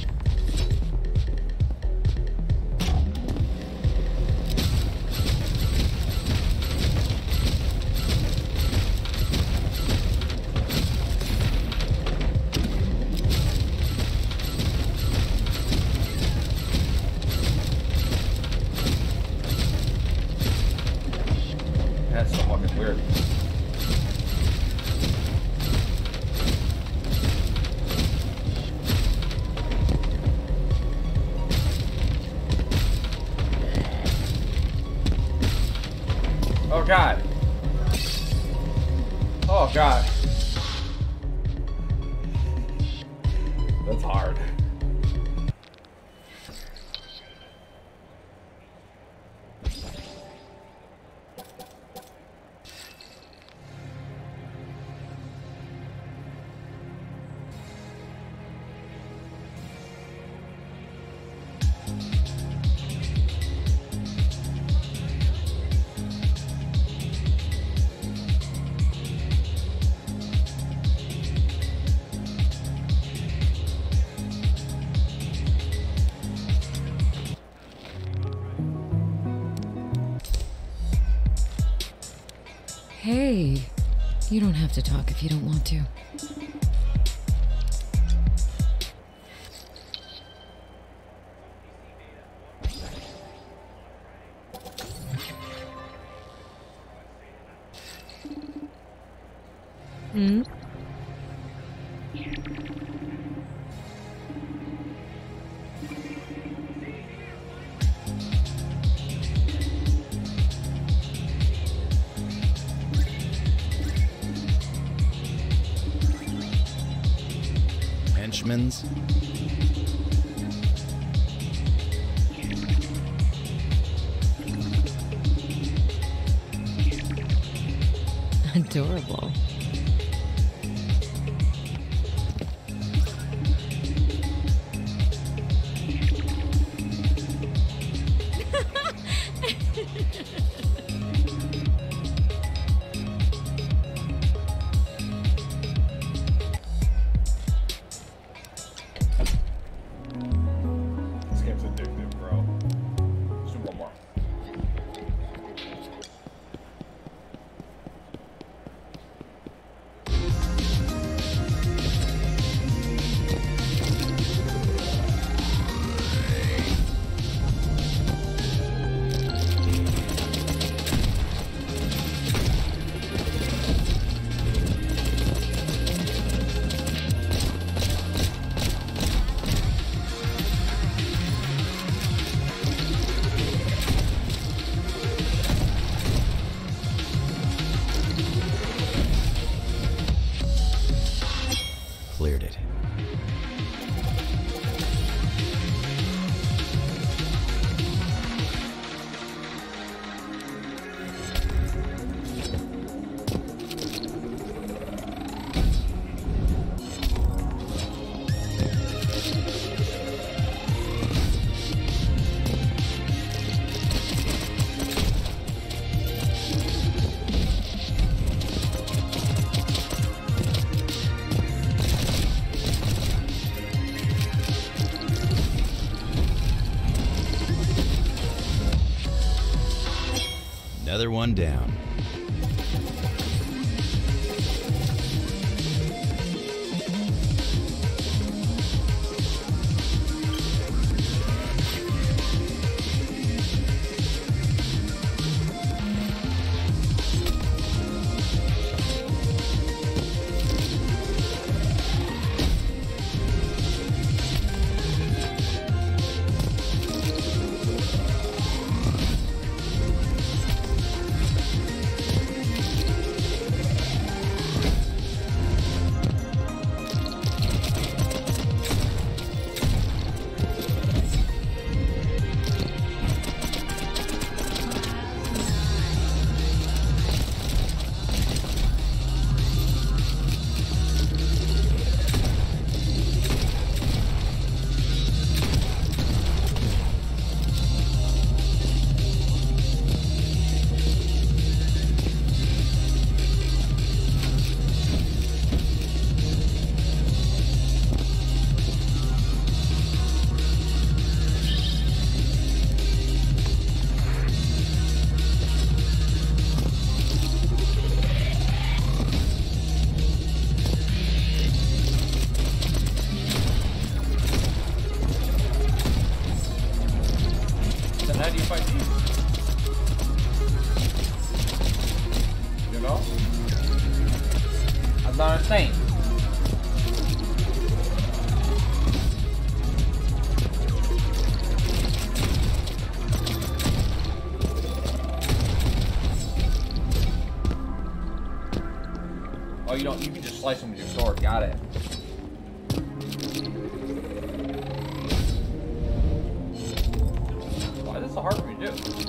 That's so fucking weird. Oh god. Oh god. That's hard. Hey, you don't have to talk if you don't want to. Hmm? Henchmen's? Adorable. Another one down. How do you fight these? You know? I'm not insane. Oh, you don't, you can just slice them with your sword. Got it. Why is this so hard for me to do?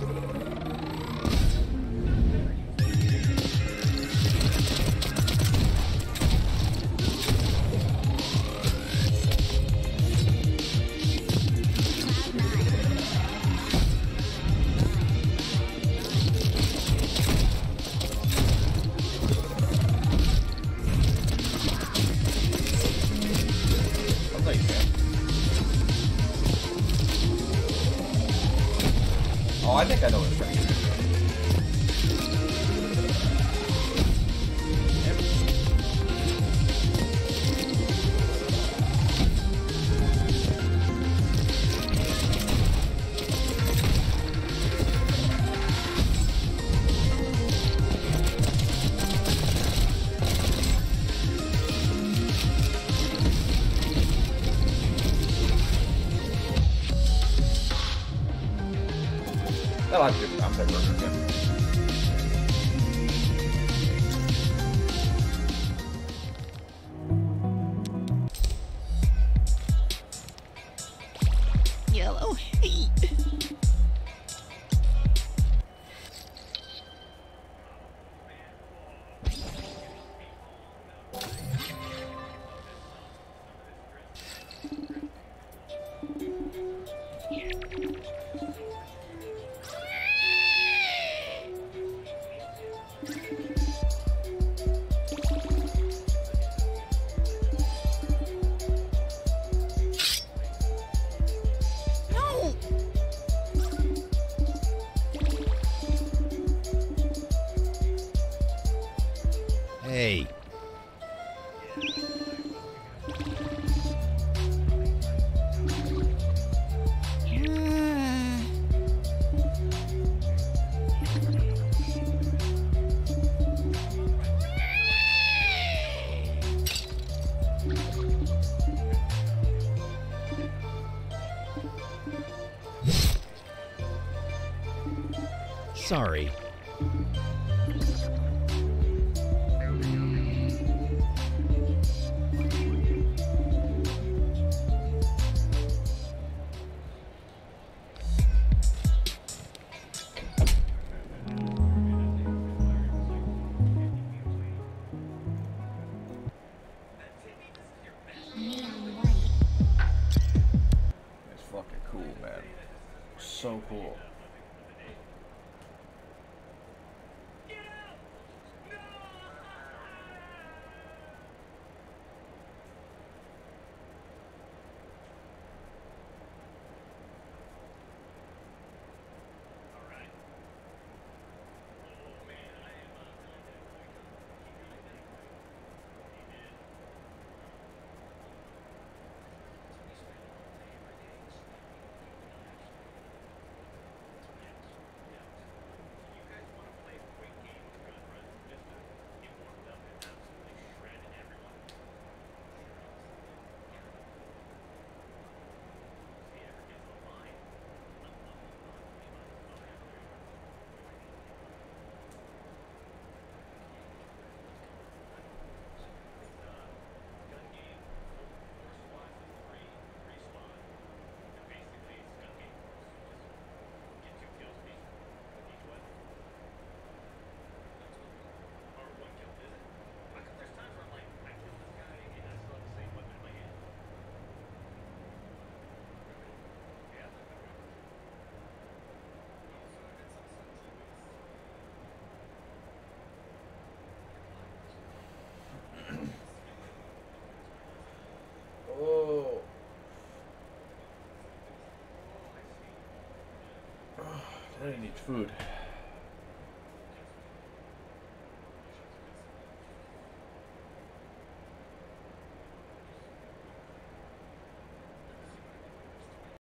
Oh, I think I know what it's trying to do. That'll have to do I'm saying burger again. Yellow heat. Hey. Sorry. It's fucking cool, man. So cool. I need food.